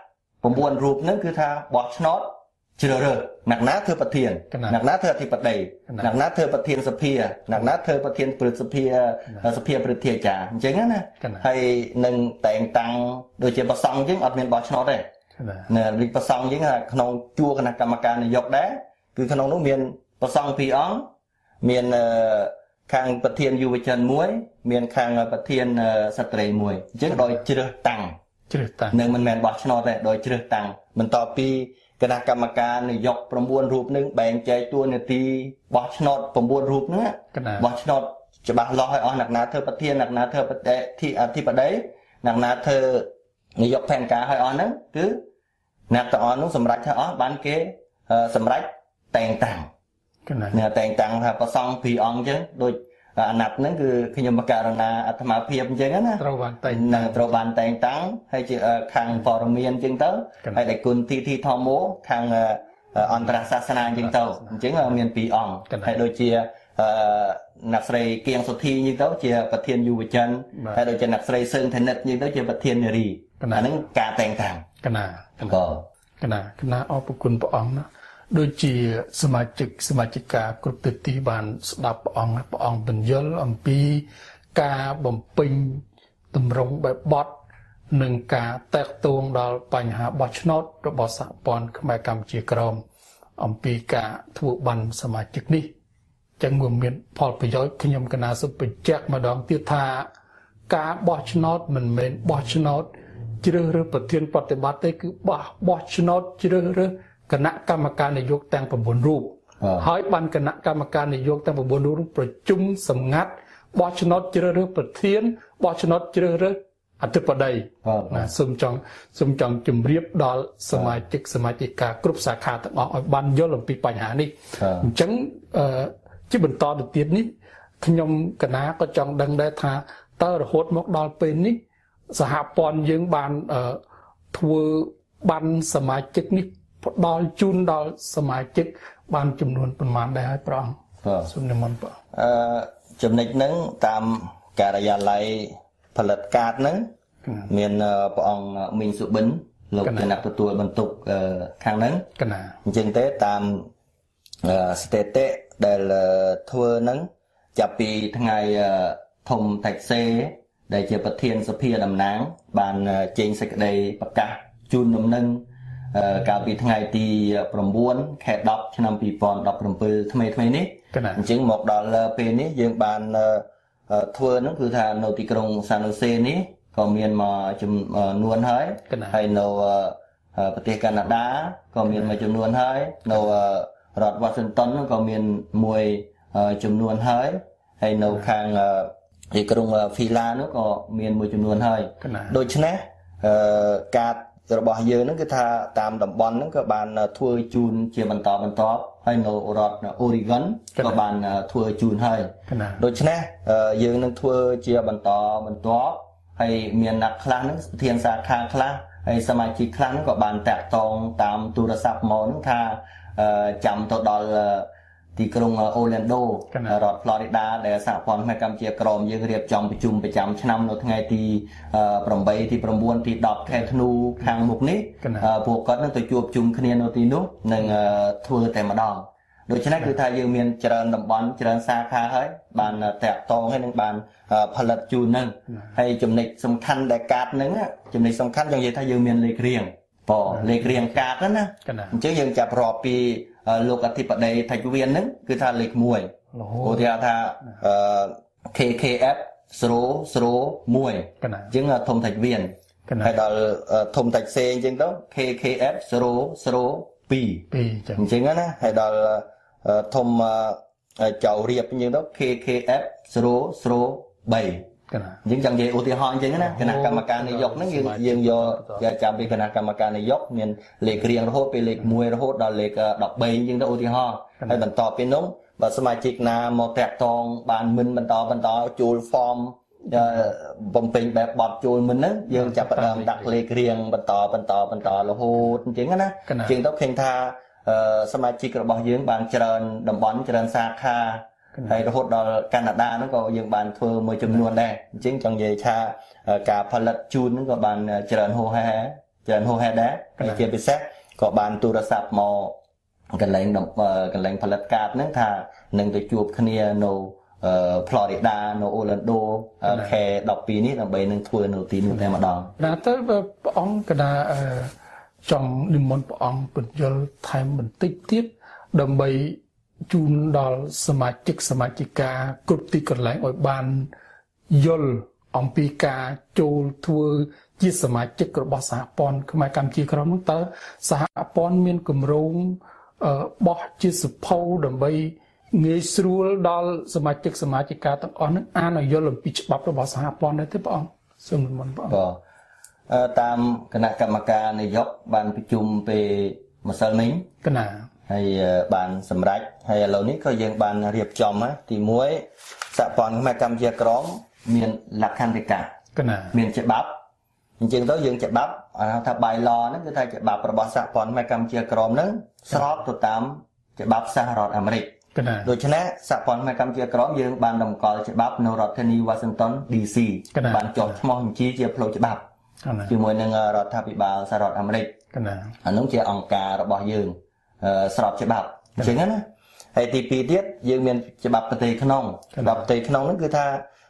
9រូបហ្នឹងគឺថាបោះឆ្នោតជ្រើសរើសអ្នកណាធ្វើប្រធានអ្នកណាធ្វើអធិបតីអ្នកណាធ្វើប្រធានសភាអ្នកណាធ្វើប្រធានព្រឹទ្ធសភាព្រឹទ្ធាចារ្យអញ្ចឹងណាហើយនឹងតែងតាំងដូចជាប្រសង់អញ្ចឹងអត់មានបោះឆ្នោតទេនៅវិប្រសង់អញ្ចឹងក្នុងជួរគណៈកម្មការនយោបាយដែរគឺក្នុងនោះមានប្រសង់2អង្គមានខាងប្រធានយុវជនមួយមានខាងប្រធានស្ត្រីមួយអញ្ចឹងដោយជ្រើសតាំងនឹងមិនមែនបោះឆ្នោតទេដោយជ្រើសតាំងបន្ទាប់ពីគណៈកម្មការនយោបាយ9រូបនឹងបែងចែកតួនាទីបោះឆ្នោត9រូបហ្នឹងបោះឆ្នោតច្បាស់លាស់ឲ្យអស់អ្នកណាធ្វើប្រធានអ្នកណាធ្វើអធិបតីអ្នកណាធ្វើនាយកផែនការឲ្យអស់ហ្នឹងគឺអ្នកទាំងអស់នោះសម្រាប់ថាអស់បានគេសម្រាប់តែងតាំងអ្នកតែងតាំងថាប្រសង់2អង្គអញ្ចឹងដូចអាណត្តិហ្នឹងគឺខ្ញុំបករណាអាត្មាភាពអញ្ចឹងណាត្រូវបានតែងតាំងហើយជាខាងព័ត៌មានអញ្ចឹងទៅហើយដែលគុណទីធម្មខាងអន្តរសាសនាអញ្ចឹងទៅអញ្ចឹងមាន2អង្គហើយដូចជាអ្នកស្រីគៀងសុធីអញ្ចឹងទៅជាប្រធានយុវជនហើយដូចជាអ្នកស្រីសឿងធនិតអញ្ចឹងទៅជាប្រធាននារីអាហ្នឹងការតែងតាំងកណាអរគុណព្រះអង្គណាដូចជាសមាជិកាគ្រប់ទិដ្ឋីបានស្ដាប់ព្រះអង្គបញ្យល់អំពីការបំពេញតម្រង់បែបបទនិងការតាក់ទងដល់បញ្ហាបោះឆ្នោតរបស់សហព័ន្ធខ្មែរកម្ពុជាក្រមអំពីការធ្វើប័ណ្ណសមាជិកនេះចឹងវាមានផលប្រយោជន៍ខ្ញុំកណាសុបបញ្ជាក់ម្ដងទៀតថាការបោះឆ្នោតមិនមែនបោះឆ្នោតជ្រើសរើសប្រធានប្រតិបត្តិទេគឺបោះឆ្នោតជ្រើសរើសគណៈកម្មការនយោបាយទាំង9រូបហើយបានគណៈកម្មការនយោបាយទាំង9រូបប្រជុំសម្ងាត់បោះឆ្នោតជ្រើសរើសប្រធានបោះឆ្នោតជ្រើសរើសអធិបតីណាសូមចង់ជម្រាបដល់សមាជិកាគ្រប់សាខាទាំងអស់ឲ្យបានយល់អំពីបញ្ហានេះអញ្ចឹងជាបន្តទៅទៀតនេះខ្ញុំកណាក៏ចង់ដឹងដែរថាតើរហូតមកដល់ពេលនេះសហព័ន្ធយើងបានធ្វើបានសមាជិកនេះផ្ដល់ជូនដល់សមាជិកបានចំនួនប្រមាណដែរហើយព្រះអង្គសូមនិមន្តព្រះចំណុចហ្នឹងតាមការិយាល័យផលិតកាតហ្នឹងមានព្រះអង្គមីងសុបិនលោកជាអ្នកទទួលបន្ទុកខាងហ្នឹងអញ្ចឹងទេតាមស្ថិតិដែលធ្វើហ្នឹងចាប់ពីថ្ងៃធំតាច់សេដែលជាប្រធានសភាតំណាងបានចេញសេចក្តីប្រកាសជូនដំណឹងកាលពីថ្ងៃទី9ខែ10ឆ្នាំ2017ថ្មីនេះអញ្ចឹងមកដល់ពេលនេះយើងបានធ្វើហ្នឹងគឺថានៅទីក្រុងសានណូសេនេះក៏មានមកចំនួនហើយនៅប្រទេសកាណាដាក៏មានមួយចំនួនហើយនៅរដ្ឋ Washington ក៏មានមួយចំនួនហើយនៅខាងទីក្រុងហ្វីឡានោះក៏មានមួយចំនួនហើយដូច្នេះការរបស់យើងហ្នឹងគឺថាតាមតំបន់ហ្នឹងក៏បានធ្វើជូនជាបន្តហើយនៅរដ្ឋ Oregon ក៏បានធ្វើជូនហើយដូច្នេះយើងនឹងធ្វើជាបន្តហើយមានអ្នកខ្លះហ្នឹងប្រធានសាខាខ្លះហើយសមាជិកខ្លះហ្នឹងក៏បានតាក់ទងតាមទូរស័ព្ទមកហ្នឹងថាចាំទៅដល់ទីក្រុង Orlando រដ្ឋ Florida ដែលសហព័ន្ធកម្ពុជាក្រមយើងរៀបចំប្រជុំប្រចាំឆ្នាំនៅថ្ងៃទី8ទី9ទី10ខែធ្នូខាងមុខនេះពួកគាត់នឹងទៅជួបជុំគ្នានៅទីនោះនឹងធ្វើតែម្ដងដូច្នេះគឺថាយើងមានច្រើនតំបន់ច្រើនសាខាហើយបានតាក់ទងហើយនឹងបានផលិតជូននឹងហើយចំណុចសំខាន់ដែលកាតនឹងចំណុចសំខាន់យើងនិយាយថាយើងមានលេខរៀងលេខរៀងកាតណាអញ្ចឹងយើងចាប់រាប់ពីលោកអធិបតីថច្ចវៀនហ្នឹងគឺថាលេខ1ឧទាហរណ៍ថា KKF 001អញ្ចឹងធំថច្ចវៀនហើយដល់ធំតាច់សេអញ្ចឹងទៅ KKF 002អញ្ចឹងណាហើយដល់ធំចៅរៀបអញ្ចឹងទៅ KKF 003អញ្ចឹងចង់និយាយឧទាហរណ៍អញ្ចឹងណាគណៈកម្មការនយោបាយហ្នឹងយើងយកចាំពីគណៈកម្មការនយោបាយមានលេខរៀងរហូតពីលេខ1រហូតដល់លេខ13អញ្ចឹងទៅឧទាហរណ៍ហើយបន្តពីនោះបើសមាជិកណាមកតាក់ទងបានមិនបន្តជួល form បំពេញបែបបត់ជួលមិនហ្នឹងយើងចាប់ផ្ដើមដាក់លេខរៀងបន្តរហូតអញ្ចឹងណាអញ្ចឹងទៅឃើញថាសមាជិករបស់យើងបានច្រើនតំបន់ច្រើនសាខាហើយរហូតដល់កាណាដាហ្នឹងក៏យើងបានធ្វើមួយចំនួនដែរអញ្ចឹងចង់និយាយថាការផលិតជូនហ្នឹងក៏បានច្រើនហូរហែដែរហើយជាពិសេសក៏បានទូរស័ព្ទមកកន្លែងផលិតកាតហ្នឹងថានឹងទៅជួបគ្នានៅ Florida នៅ Orlando ខែ12នេះដើម្បីនឹងធ្វើនៅទីនោះតែម្ដងណាទៅព្រះអង្គកណាចង់និមន្តព្រះអង្គបញ្យល់ថែមបន្តិចទៀតដើម្បីជូនដល់សមាជិកាគ្រប់ទីកន្លែងឲ្យបានយល់អំពីការចូលធ្វើជាសមាជិករបស់សហព័ន្ធខ្មែរកម្ពុជាក្រមនោះតើសហព័ន្ធមានគម្រោងបោះជាសភៅដើម្បីងាយស្រួលដល់សមាជិកាទាំងអស់នឹងអានឲ្យយល់អំពីច្បាប់របស់សហព័ន្ធដែរទេព្រះអង្គសូមនិមន្តព្រះអង្គតាមគណៈកម្មការនយោបាយបានប្រជុំពេលម្សិលមិញកណាហហើយបានសម្រេចហើយឥឡូវនេះក៏យើងបានរៀបចំទី1សហព័ន្ធខ្មែរកម្ពុជាក្រមមានលក្ខន្តិកៈមានច្បាប់អញ្ចឹងទៅយើងច្បាប់ថា bylaw ហ្នឹងគឺថាច្បាប់របស់សហព័ន្ធខ្មែរកម្ពុជាក្រមហ្នឹងស្របទៅតាមច្បាប់សហរដ្ឋអាមេរិកដូច្នេះសហព័ន្ធខ្មែរកម្ពុជាក្រមយើងបានតម្កល់ច្បាប់នៅរដ្ឋធានី Washington DC បានចុះឈ្មោះបញ្ជីជាផ្លូវច្បាប់ជាមួយនឹងរដ្ឋាភិបាលសហរដ្ឋអាមេរិកអានោះជាអង្គការរបស់យើងស្របច្បាប់អញ្ចឹងណាហើយទី2ទៀតយើងមានច្បាប់ប្រទេសក្នុងច្បាប់ប្រទេសក្នុងហ្នឹងគឺថា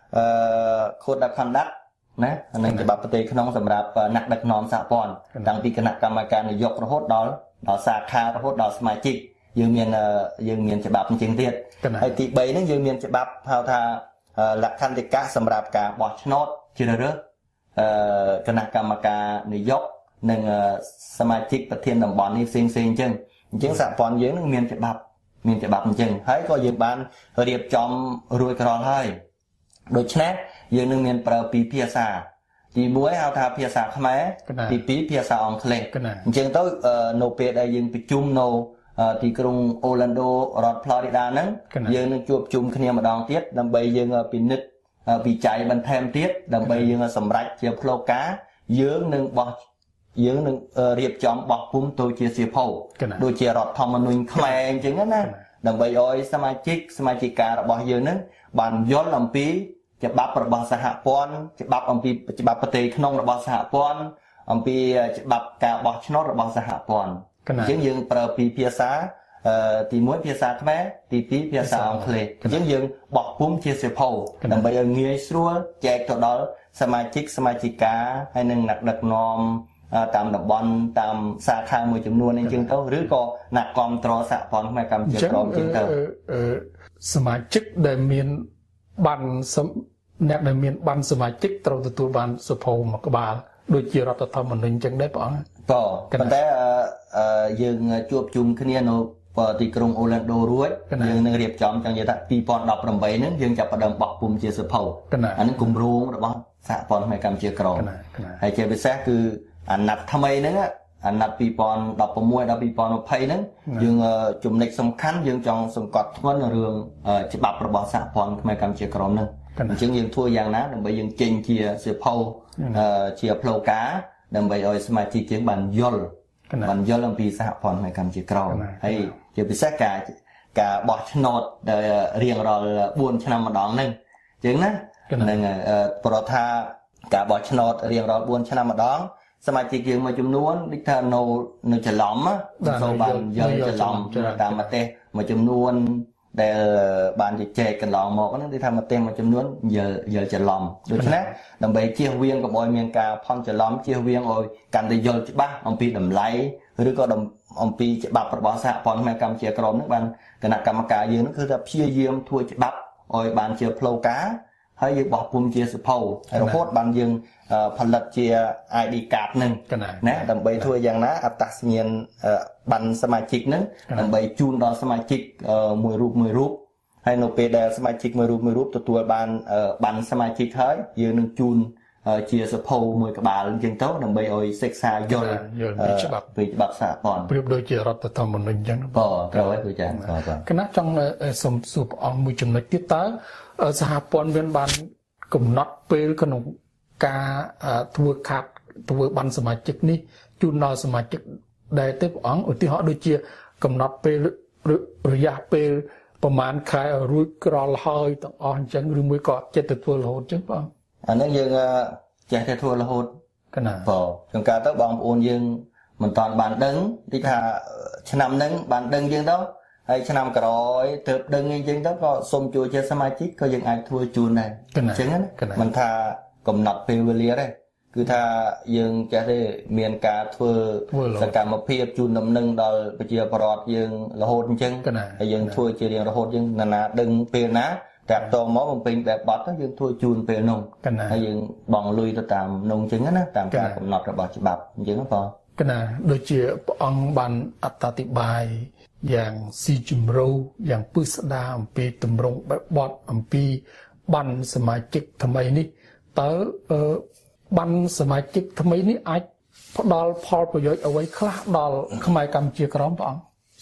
Code of Conduct ណានឹងច្បាប់ប្រទេសក្នុងសម្រាប់អ្នកដឹកនាំសហព័ន្ធតាំងពីគណៈកម្មការនយោបាយរហូតដល់សាខារហូតដល់សមាជិកយើងមានច្បាប់អញ្ចឹងទៀតហើយទី3ហ្នឹងយើងមានច្បាប់ហៅថាលក្ខន្តិកៈសម្រាប់ការបោះឆ្នោតជ្រើសរើសគណៈកម្មការនយោបាយនិងសមាជិកប្រធានតំបន់នេះផ្សេងៗអញ្ចឹងសហព័ន្ធយើងនឹងមានច្បាប់អញ្ចឹងហើយក៏យើងបានរៀបចំរួចរាល់ហើយដូច្នេះយើងនឹងមានប្រើពីរភាសាទី1ហៅថាភាសាខ្មែរទី2ភាសាអង់គ្លេសអញ្ចឹងទៅនៅពេលដែលយើងប្រជុំនៅទីក្រុង Orlando រដ្ឋ Florida ហ្នឹងយើងនឹងជួបជុំគ្នាម្ដងទៀតដើម្បីយើងពិនិត្យវិจัยបន្ថែមទៀតដើម្បីយើងសម្រេចជាផ្លូវការយើងនឹងរៀបចំបោះពុម្ពទៅជាសៀវភៅដូចជារដ្ឋធម្មនុញ្ញខ្មែរអញ្ចឹងណាដើម្បីឲ្យសមាជិការបស់យើងនឹងបានយល់អំពីច្បាប់របស់សហព័ន្ធច្បាប់អំពីច្បាប់ប្រទេសក្នុងរបស់សហព័ន្ធអំពីច្បាប់ការបោះឆ្នោតរបស់សហព័ន្ធអញ្ចឹងយើងប្រើពីរភាសាទី1ភាសាខ្មែរទី2ភាសាអង់គ្លេសអញ្ចឹងយើងបោះពុម្ពជាសៀវភៅដើម្បីឲ្យងាយស្រួលចែកទៅដល់សមាជិកាហើយនឹងអ្នកដឹកនាំតាមតំបន់តាមសាខាមួយចំនួនអញ្ចឹងទៅឬក៏អ្នកគ្រប់គ្រងសហព័ន្ធខ្មែរកម្ពុជាក្រមអញ្ចឹងទៅសមាជិកដែលមានបានអ្នកដែលមានបានសមាជិកត្រូវទទួលបានសភៅមួយក្បាលដូចជារដ្ឋធម្មនុញ្ញអញ្ចឹងដែរបងប៉ុន្តែយើងជួបជុំគ្នានៅទីក្រុង Orlando រួចយើងនឹងរៀបចំចង់និយាយថា2018ហ្នឹងយើងចាប់ផ្ដើមបោះពុម្ពជាសភៅអានឹងគម្រោងរបស់សហព័ន្ធខ្មែរកម្ពុជាក្រមហើយជាពិសេសគឺអាណត្តិថ្មីហ្នឹងអាណត្តិ2016ដល់2020ហ្នឹងយើងចំណុចសំខាន់យើងចង់សង្កត់ធ្ងន់រឿងច្បាប់របស់សហព័ន្ធខ្មែរកម្ពុជាក្រមហ្នឹងអញ្ចឹងយើងធ្វើយ៉ាងណាដើម្បីយើងចេញជាសៀវភៅជាផ្លូវការដើម្បីឲ្យសមាជិកយើងបានយល់អំពីសហព័ន្ធខ្មែរកម្ពុជាក្រមហើយជាពិសេសការបោះឆ្នោតដែលរៀងរាល់4ឆ្នាំម្ដងហ្នឹងអញ្ចឹងណានឹងប្រថាការបោះឆ្នោតរៀងរាល់4ឆ្នាំម្ដងសមាជិកយើងមួយចំនួនដូចថានៅច្រឡំចូលបានយល់ច្រឡំតាមមតិមួយចំនួនដែលបានជជែកកន្លងមកហ្នឹងគឺថាមតិមួយចំនួនយល់ច្រឡំដូច្នេះដើម្បីជៀសវាងកុំឲ្យមានការផន់ច្រឡំជៀសវាងឲ្យកាន់តែយល់ច្បាស់អំពីតម្លៃឬក៏អំពីច្បាប់របស់សហព័ន្ធខ្មែរកម្ពុជាក្រមហ្នឹងបានគណៈកម្មការយើងហ្នឹងគឺថាព្យាយាមធ្វើច្បាប់ឲ្យបានជាផ្លូវការហើយយើងបោះពុម្ពជាសភៅរហូតបានយើងផលិតជា ID card ហ្នឹងណាដើម្បីធ្វើយ៉ាងណាអត្តសញ្ញាណបានសមាជិកហ្នឹងដើម្បីជូនដល់សមាជិកមួយរូបហើយនៅពេលដែលសមាជិកមួយរូបទទួលបានសមាជិកហើយយើងនឹងជូនជាសភៅមួយក្បាលអញ្ចឹងទៅដើម្បីឲ្យសិក្សាយល់ពីច្បាប់សហព័ន្ធប្រៀបដូចជារដ្ឋធម្មនុញ្ញអញ្ចឹងត្រូវហើយគឺចា៎គណៈចង់សូមសួរព្រះអង្គមួយចំណុចទៀតតើសហព័ន្ធមានបានកំណត់ពេលក្នុងការធ្វើបានសមាជិកនេះជូនដល់សមាជិកដែលទៅព្រះអង្គឧទាហរណ៍ដូចជាកំណត់ពេលរយៈពេលប្រហែលខែរួចក្រល់ហើយទាំងអស់អញ្ចឹងឬមួយក៏ចិត្តទៅធ្វើរហូតអញ្ចឹងបងអានេះយើងចេះតែធ្វើរហូតកណាចង្ការទៅបងប្អូនយើងមិនតាន់បានដឹងទីថាឆ្នាំហ្នឹងបានដឹងយើងទៅហើយឆ្នាំក្រោយទើបដឹងអញ្ចឹងទៅក៏សូមជួយជាសមាជិកក៏យើងអាចធ្វើជូនដែរអញ្ចឹងណាមិនថាកំណត់ពេលវេលាទេគឺថាយើងចេះទេមានការធ្វើសកម្មភាពជូនដំណឹងដល់ប្រជាពលរដ្ឋយើងរហូតអញ្ចឹងហើយយើងធ្វើជារៀងរហូតយើងណាដឹងពេលណាតាក់ទងមកបំពេញបែបបត់ទៅយើងធ្វើជូនពេលនោះហើយយើងបងលុយទៅតាមនោះអញ្ចឹងណាតាមការកំណត់របស់ច្បាប់អញ្ចឹងបងកណាដូចជាព្រះអង្គបានអត្ថាធិប្បាយយ៉ាងស៊ីជម្រៅយ៉ាងពិស្ដារអំពីទម្រង់បែបបត់អំពីបានសមាជិកថ្មីនេះតើបានសមាជិកថ្មីនេះអាចផ្ដល់ផលប្រយោជន៍អ្វីខ្លះដល់ខ្មែរកម្ពុជាក្រមព្រះអង្គ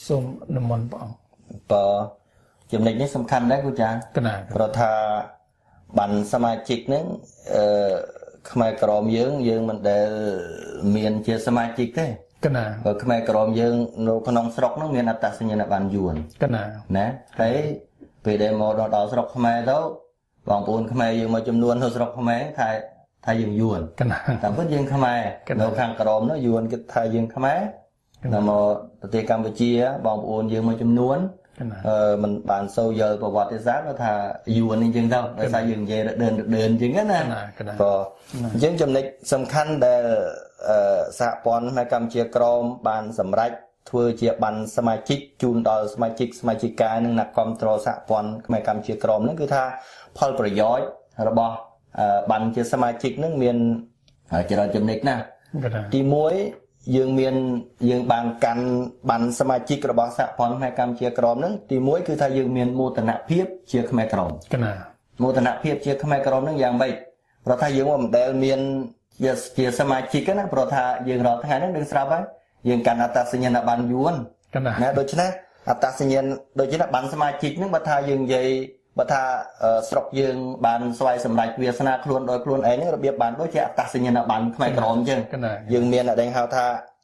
សូមនិមន្តព្រះអង្គបើចំណុចនេះសំខាន់ដែរគ្រូចាកណាព្រោះថាបានសមាជិកហ្នឹងខ្មែរក្រមយើងមិនដែលមានជាសមាជិកទេកណាបើខ្មែរក្រមយើងនៅក្នុងស្រុកហ្នឹងមានអត្តសញ្ញាណប័ណ្ណយួនកណាណាហើយពេលដែលមកដល់ស្រុកខ្មែរទៅបងប្អូនខ្មែរយើងមួយចំនួននៅស្រុកខ្មែរថាយើងយួនកណាតាមពិតយើងខ្មែរនៅខាងក្រមនោះយួនគិតថាយើងខ្មែរដល់មកប្រទេសកម្ពុជាបងប្អូនយើងមួយចំនួនมันបានសូវយល់ប្រវត្តិសាស្ត្រថាយួនអញ្ចឹងទៅដោយសារយើងនិយាយដើនអញ្ចឹងណាក៏អញ្ចឹងចំណុចសំខាន់ដែលសហព័ន្ធខ្មែរកម្ពុជាក្រមបានសម្រេចធ្វើជាបានសមាជិកជូនដល់សមាជិកានិងអ្នកគ្រប់គ្រងសហព័ន្ធខ្មែរកម្ពុជាក្រមហ្នឹងគឺថាផលប្រយោជន៍របស់បានជាសមាជិកហ្នឹងមានច្រើនចំណុចណាទី1យើងបានកាន់បានសមាជិករបស់សហព័ន្ធខ្មែរកម្ពុជាក្រមហ្នឹងទី1គឺថាយើងមានមោទនភាពជាខ្មែរក្រមកណាមោទនភាពជាខ្មែរក្រមហ្នឹងយ៉ាងម៉េចព្រោះថាយើងមិនដែលមានជាសមាជិកណាព្រោះថាយើងរាល់ថ្ងៃហ្នឹងនឹងស្រាប់ហើយយើងកាន់អត្តសញ្ញាណប័ណ្ណយួនណាដូច្នេះអត្តសញ្ញាណដូច្នេះប័ណ្ណសមាជិកហ្នឹងបើថាយើងនិយាយបើថាស្រុកយើងបានស្វ័យសម្រេចវាសនាខ្លួនដោយខ្លួនឯងរបៀបបានដូចជាអត្តសញ្ញាណប័ណ្ណខ្មែរក្រមអញ្ចឹងយើងមានអីហៅថា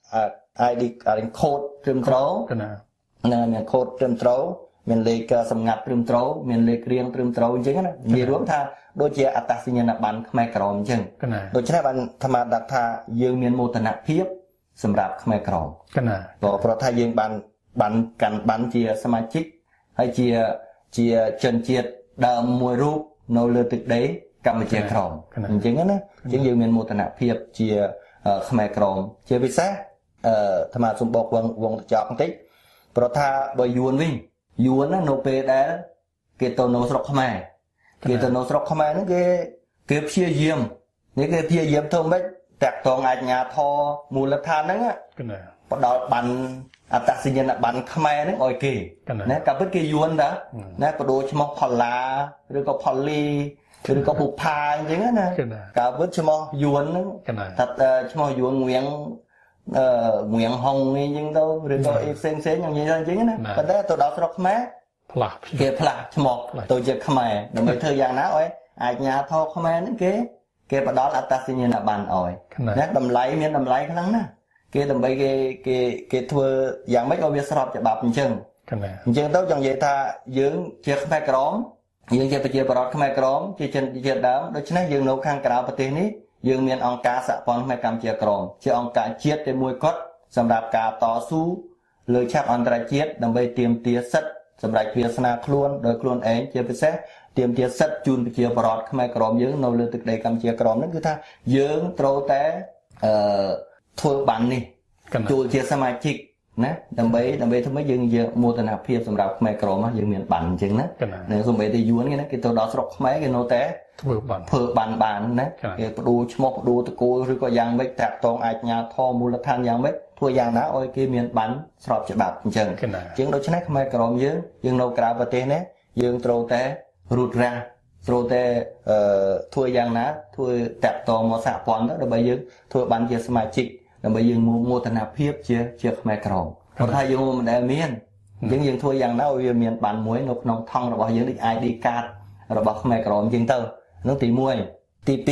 ID code ត្រឹមត្រូវហ្នឹងមាន code ត្រឹមត្រូវមានលេខសម្ងាត់ត្រឹមត្រូវមានលេខរៀងត្រឹមត្រូវអញ្ចឹងណានិយាយរួមថាដូចជាអត្តសញ្ញាណប័ណ្ណខ្មែរក្រមអញ្ចឹងដូច្នេះបានអាត្មាដាក់ថាយើងមានមោទនភាពសម្រាប់ខ្មែរក្រមព្រោះថាយើងបានកាន់បានជាសមាជិកហើយជាជនជាតិដើមមួយរូបនៅលើទឹកដីកម្ពុជាក្រមអញ្ចឹងណាអញ្ចឹងយើងមានមោទនភាពជាខ្មែរក្រមជាពិសេសអាត្មាសំបកវងតចកបន្តិចព្រោះថាបើយួនវិញយួនណានៅពេលដែលគេទៅនៅស្រុកខ្មែរហ្នឹងគេព្យាយាមនេះគេព្យាយាមធ្វើម៉េចតាក់ទងអាជ្ញាធរមូលដ្ឋានហ្នឹងផ្ដល់បានអត្តសញ្ញាណប័ណ្ណខ្មែរហ្នឹងឲ្យគេណាក៏ពិតគេយួនដែរណាបដូរឈ្មោះផល្លាឬក៏ផល្លីឬក៏បុផាអញ្ចឹងណាក៏ពិតឈ្មោះយួនហ្នឹងថាឈ្មោះយួនងៀងហុងអីចឹងទៅឬក៏អីផ្សេងយ៉ាងនិយាយអញ្ចឹងណាប៉ុន្តែទៅដល់ស្រុកខ្មែរគេផ្លាស់ឈ្មោះទៅជាខ្មែរដើម្បីធ្វើយ៉ាងណាឲ្យអាជ្ញាធរខ្មែរហ្នឹងគេផ្ដល់អត្តសញ្ញាណប័ណ្ណឲ្យណាតម្លៃមានតម្លៃខ្លាំងណាស់គេដើម្បីគេធ្វើយ៉ាងម៉េចឲ្យវាស្របច្បាប់អញ្ចឹងទៅចង់និយាយថាយើងជាខ្មែរក្រមយើងជាប្រជាពលរដ្ឋខ្មែរក្រមជាជនជាតិដើមដូច្នេះយើងនៅខាងក្រៅប្រទេសនេះយើងមានអង្គការសហព័ន្ធខ្មែរកម្ពុជាក្រមជាអង្គការជាតិតែមួយគត់សម្រាប់ការតស៊ូលើឆាកអន្តរជាតិដើម្បីទាមទារសិទ្ធិសម្រាប់វាសនាខ្លួនដោយខ្លួនឯងជាពិសេសទាមទារសិទ្ធិជូនប្រជាពលរដ្ឋខ្មែរក្រមយើងនៅលើទឹកដីកម្ពុជាក្រមហ្នឹងគឺថាយើងត្រូវតែធ្វើបាននេះចូលជាសមាជិកណាដើម្បីធ្វើម៉េចយើងមោទនភាពសម្រាប់ខ្មែរក្រមយើងមានបានអញ្ចឹងណានៅសូម្បីតែយួនគេទៅដល់ស្រុកខ្មែរគេនៅតែធ្វើបានណាគេបដូរឈ្មោះបដូរតកូលឬក៏យ៉ាងម៉េចតាក់ទងអាជ្ញាធរមូលដ្ឋានយ៉ាងម៉េចធ្វើយ៉ាងណាឲ្យគេមានបានស្របច្បាប់អញ្ចឹងដូច្នេះខ្មែរក្រមយើងនៅក្រៅប្រទេសនេះយើងត្រូវតែរូតរះត្រូវតែធ្វើយ៉ាងណាធ្វើតាក់ទងមកសហព័ន្ធទៅដើម្បីយើងធ្វើបានជាសមាជិកដើម្បីយើងមោទនភាពជាខ្មែរក្រមព្រោះថាយើងមិនដែលមានអញ្ចឹងយើងធ្វើយ៉ាងណាឲ្យវាមានបានមួយនៅក្នុងថង់របស់យើងដូច ID card របស់ខ្មែរក្រមអញ្ចឹងទៅនោះទី1ទី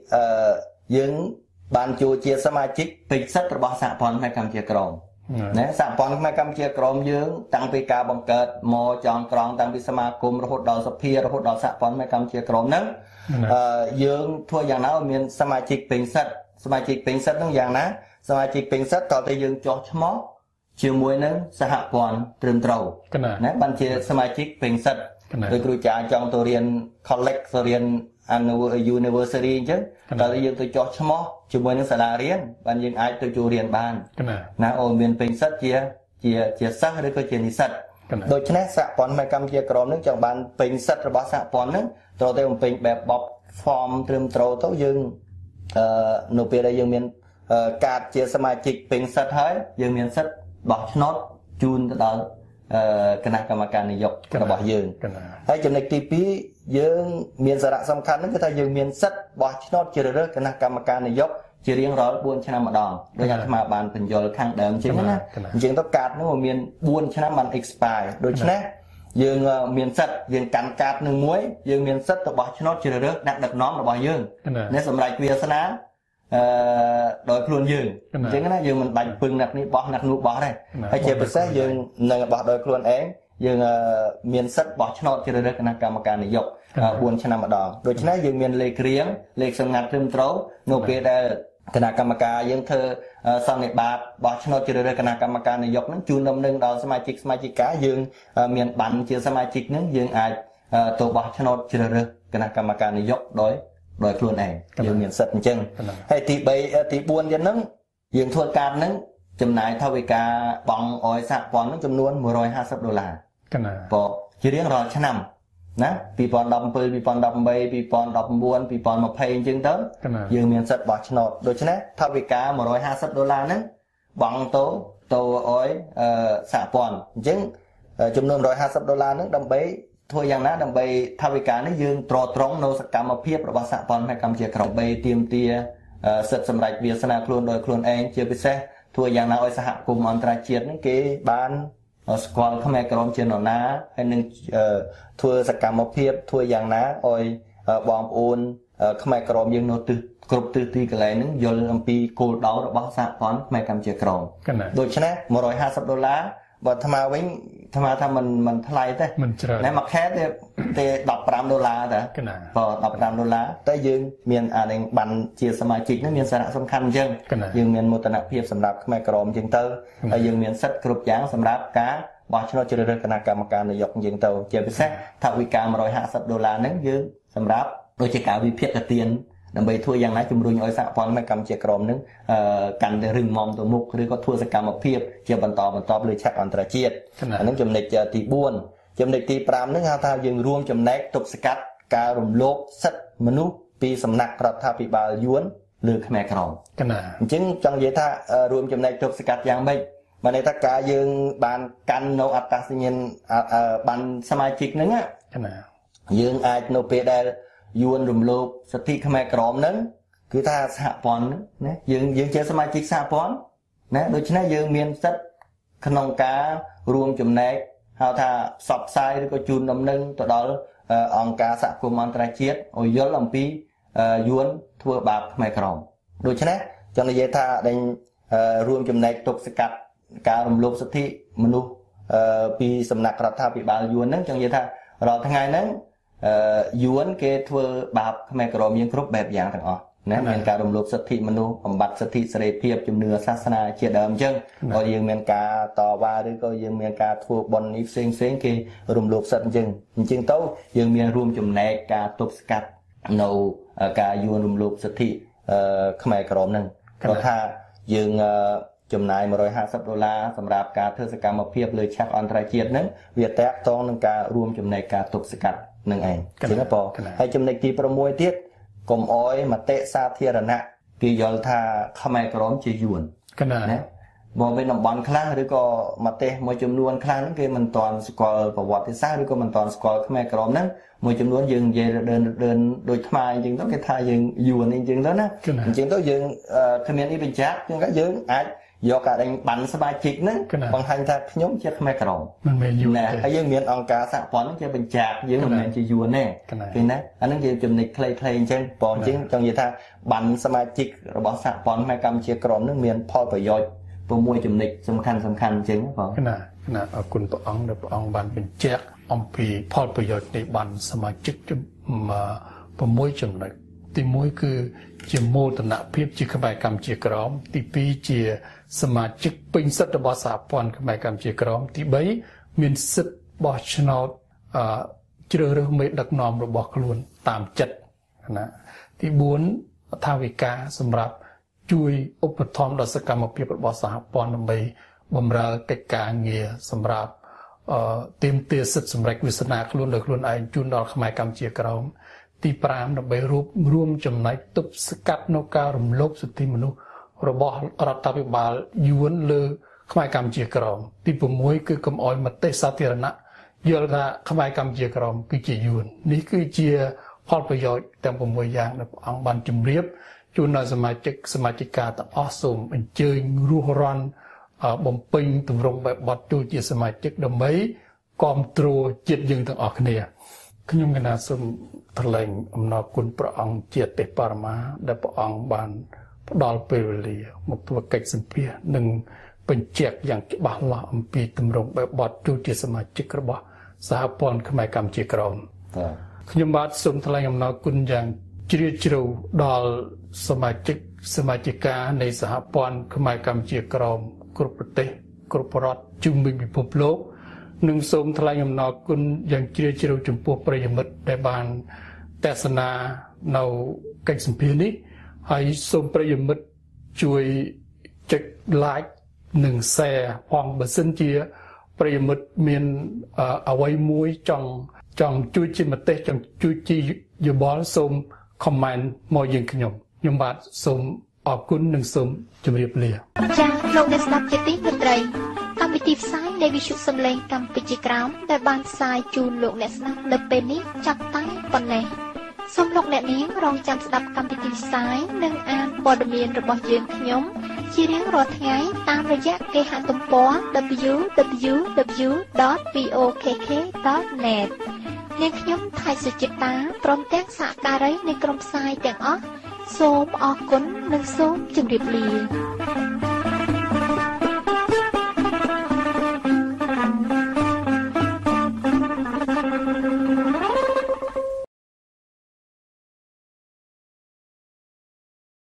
2យើងបានចូលជាសមាជិកពេញសិទ្ធិរបស់សហព័ន្ធខ្មែរកម្ពុជាក្រមណាសហព័ន្ធខ្មែរកម្ពុជាក្រមយើងតាំងពីការបង្កើតមកចងក្រងតាំងពីសមាគមរហូតដល់សភារហូតដល់សហព័ន្ធខ្មែរកម្ពុជាក្រមហ្នឹងយើងធ្វើយ៉ាងណាឲ្យមានសមាជិកពេញសិទ្ធិហ្នឹងយ៉ាងណាសមាជិកពេញសិទ្ធិតើយើងចុះឈ្មោះជាមួយនឹងសហព័ន្ធត្រឹមត្រូវណាបានជាសមាជិកពេញសិទ្ធិដោយគ្រូចាចង់ទៅរៀន college ទៅរៀន university អញ្ចឹងតើយើងទៅចុះឈ្មោះជាមួយនឹងសាលារៀនបានយើងអាចទៅចូលរៀនបានណាអូមានពេញសិទ្ធិជាសិស្សឬក៏ជានិស្សិតដូច្នេះសហព័ន្ធខ្មែរកម្ពុជាក្រមនឹងចង់បានពេញសិទ្ធិរបស់សហព័ន្ធនឹងត្រូវតែបំពេញបែបបប form ត្រឹមត្រូវទៅយើងនៅពេលដែលយើងមានកាតជាសមាជិកពេញសិទ្ធិហើយយើងមានសិទ្ធិបោះឆ្នោតជូនទៅដល់គណៈកម្មការនយោបាយរបស់យើងហើយចំណុចទី2យើងមានសារៈសំខាន់ហ្នឹងគឺថាយើងមានសិទ្ធិបោះឆ្នោតជ្រើសរើសគណៈកម្មការនយោបាយជារៀងរាល់4ឆ្នាំម្ដងដោយអាត្មាបានបញ្យល់ខាងដើមអញ្ចឹងណាអញ្ចឹងទៅកាតនោះមាន4ឆ្នាំបាន expire ដូច្នេះយើងមានសិទ្ធិយើងកាន់កាតនឹងមួយយើងមានសិទ្ធិទៅបោះឆ្នោតជ្រើសរើសអ្នកដឹកនាំរបស់យើងនេះសម្រាប់វាសនាដោយខ្លួនយើងអញ្ចឹងណាយើងមិនបាច់ពឹងអ្នកនេះបោះអ្នកនោះបោះទេហើយជាពិសេសយើងនឹងបោះដោយខ្លួនឯងយើងមានសិទ្ធិបោះឆ្នោតជ្រើសរើសគណៈកម្មការនយោបាយ4ឆ្នាំម្ដងដូច្នេះយើងមានលេខរៀងលេខសម្ងាត់ត្រឹមត្រូវនៅពេលដែលគណៈកម្មការយើងធ្វើសន្និបាតបោះឆ្នោតជ្រើសរើសគណៈកម្មការនយោបាយហ្នឹងជូនដំណឹងដល់សមាជិកយើងមានបានជាសមាជិកហ្នឹងយើងអាចទៅបោះឆ្នោតជ្រើសរើសគណៈកម្មការនយោបាយដោយខ្លួនឯងយើងមានសិទ្ធិអញ្ចឹងហើយទី4ទៀតហ្នឹងយើងធ្វើកាតហ្នឹងចំណាយថវិកាបង់អយសហព័ន្ធហ្នឹងចំនួន$150បើជារៀងរាល់ឆ្នាំណា2017 2018 2019 2020អញ្ចឹងទៅយើងមានសិទ្ធិបោះឆ្នោតដូច្នេះថវិកា$150ហ្នឹងបង់ទៅអយសហព័ន្ធអញ្ចឹងចំនួន$150ហ្នឹងដើម្បីធ្វើយ៉ាងណាដើម្បីថវិកានេះយើងត្រត្រង់នៅសកម្មភាពរបស់សហព័ន្ធផ្នែកកម្ពុជាក្រោម3ទាមទារសិទ្ធិសម្រេចវាសនាខ្លួនដោយខ្លួនឯងជាពិសេសធ្វើយ៉ាងណាឲ្យសហគមន៍អន្តរជាតិហ្នឹងគេបានស្គាល់ខ្មែរក្រមជានរណាហើយនឹងធ្វើសកម្មភាពធ្វើយ៉ាងណាឲ្យបងប្អូនខ្មែរក្រមយើងនៅគ្រប់ទិសទីកន្លែងហ្នឹងយល់អំពីគោលដៅរបស់សហព័ន្ធខ្មែរកម្ពុជាក្រមដូច្នេះ$150បើថ្មវិញថ្មថាមិនថ្លៃទេណែមួយខែទេ$15តាបើ$15តែយើងមានអានឹងបានជាសមាជិកនេះមានសារៈសំខាន់អញ្ចឹងយើងមានមោទនភាពសម្រាប់ខ្មែរក្រមអញ្ចឹងទៅហើយយើងមានសិទ្ធិគ្រប់យ៉ាងសម្រាប់ការបោះឆ្នោតជ្រើសរើសគណៈកម្មការនយោបាយអញ្ចឹងទៅជាពិសេសថវិកា$150ហ្នឹងយើងសម្រាប់ដូចជាការវិភាគទានដើម្បីធ្វើយ៉ាងណាជំរុញឲ្យសហព័ន្ធខ្មែរកម្ពុជាក្រមនឹងកាន់តែរឹងមាំទៅមុខឬក៏ធ្វើសកម្មភាពជាបន្តលើឆាកអន្តរជាតិអានឹងចំណុចទី4ចំណុចទី5ហ្នឹងហៅថាយើងរួមចំណែកទប់ស្កាត់ការរំលោភសិទ្ធិមនុស្សពីសំណាក់រដ្ឋាភិបាលយួនលើខ្មែរក្រមអញ្ចឹងចង់និយាយថារួមចំណែកទប់ស្កាត់យ៉ាងម៉េចបានន័យថាការយើងបានកាន់នៅអត្តសញ្ញាណបានសមាជិកហ្នឹងយើងអាចនៅពេលដែលយួនរំលោភសិទ្ធិខ្មែរក្រមហ្នឹងគឺថាសហព័ន្ធណាយើងជាសមាជិកសហព័ន្ធណាដូច្នេះយើងមានសិទ្ធិក្នុងការរួមចំណែកហៅថាផ្សព្វផ្សាយឬក៏ជូនដំណឹងទៅដល់អង្គការសហគមន៍អន្តរជាតិឲ្យយល់អំពីយួនធ្វើបាបខ្មែរក្រមដូច្នេះចង់និយាយថាដែលរួមចំណែកទប់ស្កាត់ការរំលោភសិទ្ធិមនុស្សពីសំណាក់រដ្ឋាភិបាលយួនហ្នឹងចង់និយាយថារាល់ថ្ងៃហ្នឹងយួនគេធ្វើបាបខ្មែរក្រមយើងគ្រប់បែបយ៉ាងទាំងអស់ណាមានការរំលោភសិទ្ធិមនុស្សបំបត្តិសិទ្ធិសេរីភាពជំនឿសាសនាជាដើមអញ្ចឹងហើយយើងមានការតវ៉ាឬក៏យើងមានការធ្វើបន់នេះផ្សេងគេរំលោភសិទ្ធិអញ្ចឹងទៅយើងមានរួមចំណែកការទប់ស្កាត់នៅការយួនរំលោភសិទ្ធិខ្មែរក្រមហ្នឹងគាត់ថាយើងចំណាយ$150សម្រាប់ការធ្វើសកម្មភាពលើឆាកអន្តរជាតិហ្នឹងវាតាក់ទងនឹងការរួមចំណែកការទប់ស្កាត់នឹងឯងចឹងបងហើយចំណុចទី6ទៀតកុំអោយមតិសាធារណៈគេយល់ថាខ្មែរក្រមជាយួនណាមកវិញតំបន់ខ្លះឬក៏មតិមួយចំនួនខ្លះហ្នឹងគេមិនទាន់ស្គាល់ប្រវត្តិសាស្ត្រឬក៏មិនទាន់ស្គាល់ខ្មែរក្រមហ្នឹងមួយចំនួនយើងនិយាយដើរដូចថ្មអញ្ចឹងទៅគេថាយើងយួនអញ្ចឹងទៅណាអញ្ចឹងទៅយើងគ្មាននេះបញ្ជាក់យើងអាចយកការដេញបានសមាជិកហ្នឹងបង្ហាញថាខ្ញុំជាខ្មែរក្រមមិនមែនយួនទេហើយយើងមានអង្គការសហព័ន្ធជាបញ្ជាក់យើងមិនមែនជាយួនទេឃើញណាអាហ្នឹងជាចំណុចខ្លីៗអញ្ចឹងបងអញ្ចឹងចង់និយាយថាបានសមាជិករបស់សហព័ន្ធខ្មែរកម្ពុជាក្រមហ្នឹងមានផលប្រយោជន៍6ចំណុចសំខាន់អញ្ចឹងបងណាអរគុណព្រះអង្គដែលព្រះអង្គបានបញ្ជាក់អំពីផលប្រយោជន៍នៃបានសមាជិក6ចំណុចទី1គឺជាមោទនភាពជាខ្មែរកម្ពុជាក្រមទី2ជាសមាជិកពេញសិទ្ធិរបស់សហព័ន្ធខ្មែរកម្ពុជាក្រមទី3មានសិទ្ធិបោះឆ្នោតជ្រើសរើសមេដឹកនាំរបស់ខ្លួនតាមចិត្តណាទី4ថាវិការសម្រាប់ជួយឧបត្ថម្ភដល់សកម្មភាពរបស់សហព័ន្ធដើម្បីបម្រើកិច្ចការងារសម្រាប់ទាមទារសិទ្ធិសម្រេចវាសនាខ្លួនដោយខ្លួនឯងជូនដល់ខ្មែរកម្ពុជាក្រមទី5ដើម្បីរួមចំណែកទប់ស្កាត់នៅការរំលោភសិទ្ធិមនុស្សរបស់រដ្ឋាភិបាលយួនលើខ្មែរកម្ពុជាក្រមទី6គឺកុំអោយមតិសាធារណៈយល់ថាខ្មែរកម្ពុជាក្រមគឺជាយួននេះគឺជាផលប្រយោជន៍ទាំង6យ៉ាងដែលព្រះអង្គបានជម្រាបជូនដល់សមាជិកាទាំងអស់សូមអញ្ជើញរស់រានបំពេញទម្រង់បែបបទចូលជាសមាជិកដើម្បីគ្រប់គ្រងជាតិយើងទាំងអស់គ្នាខ្ញុំកណាសូមថ្លែងអំណរគុណព្រះអង្គជាទេពបរមាដែលព្រះអង្គបានផ្ដល់ពេលវេលាមកធ្វើកិច្ចសម្ភាសន៍និងបញ្ជាក់យ៉ាងច្បាស់លាស់អំពីទម្រង់បែបបទចូលជាសមាជិករបស់សហព័ន្ធខ្មែរកម្ពុជាក្រមខ្ញុំបាទសូមថ្លែងអំណរគុណយ៉ាងជ្រាលជ្រៅដល់សមាជិកានៃសហព័ន្ធខ្មែរកម្ពុជាក្រមគ្រប់ប្រទេសគ្រប់រដ្ឋជុំវិញពិភពលោកនិងសូមថ្លែងអំណរគុណយ៉ាងជ្រាលជ្រៅចំពោះប្រិយមិត្តដែលបានទស្សនានៅកិច្ចសម្ភាសន៍នេះហើយសូមប្រិយមិត្តជួយចុច like និង share ផងបើសិនជាប្រិយមិត្តមានអ្វីមួយចង់ជួយជាមតិចង់ជួយជាយោបល់សូម comment មកយើងខ្ញុំបាទសូមអរគុណនិងសូមជម្រាបលាចា៎លោកអ្នកស្ដាប់ជាទីមេត្រីកម្មវិធីផ្សាយនៃវិទ្យុសំឡេងកម្ពុជាក្រោមដែលបានផ្សាយជូនលោកអ្នកស្ដាប់នៅពេលនេះចាប់តែប៉ុណ្ណេះសូមលោកអ្នកនាងរងចាំស្ដាប់កម្មវិធីផ្សាយនិងអានព័ត៌មានរបស់យើងខ្ញុំជារៀងរាល់ថ្ងៃតាមរយៈគេហទំព័រ www.vokk.net នាងខ្ញុំថៃសុចិត្តាព្រមទាំងសហការីនៃក្រុមផ្សាយទាំងអស់សូមអរគុណនិងសូមជម្រាបលា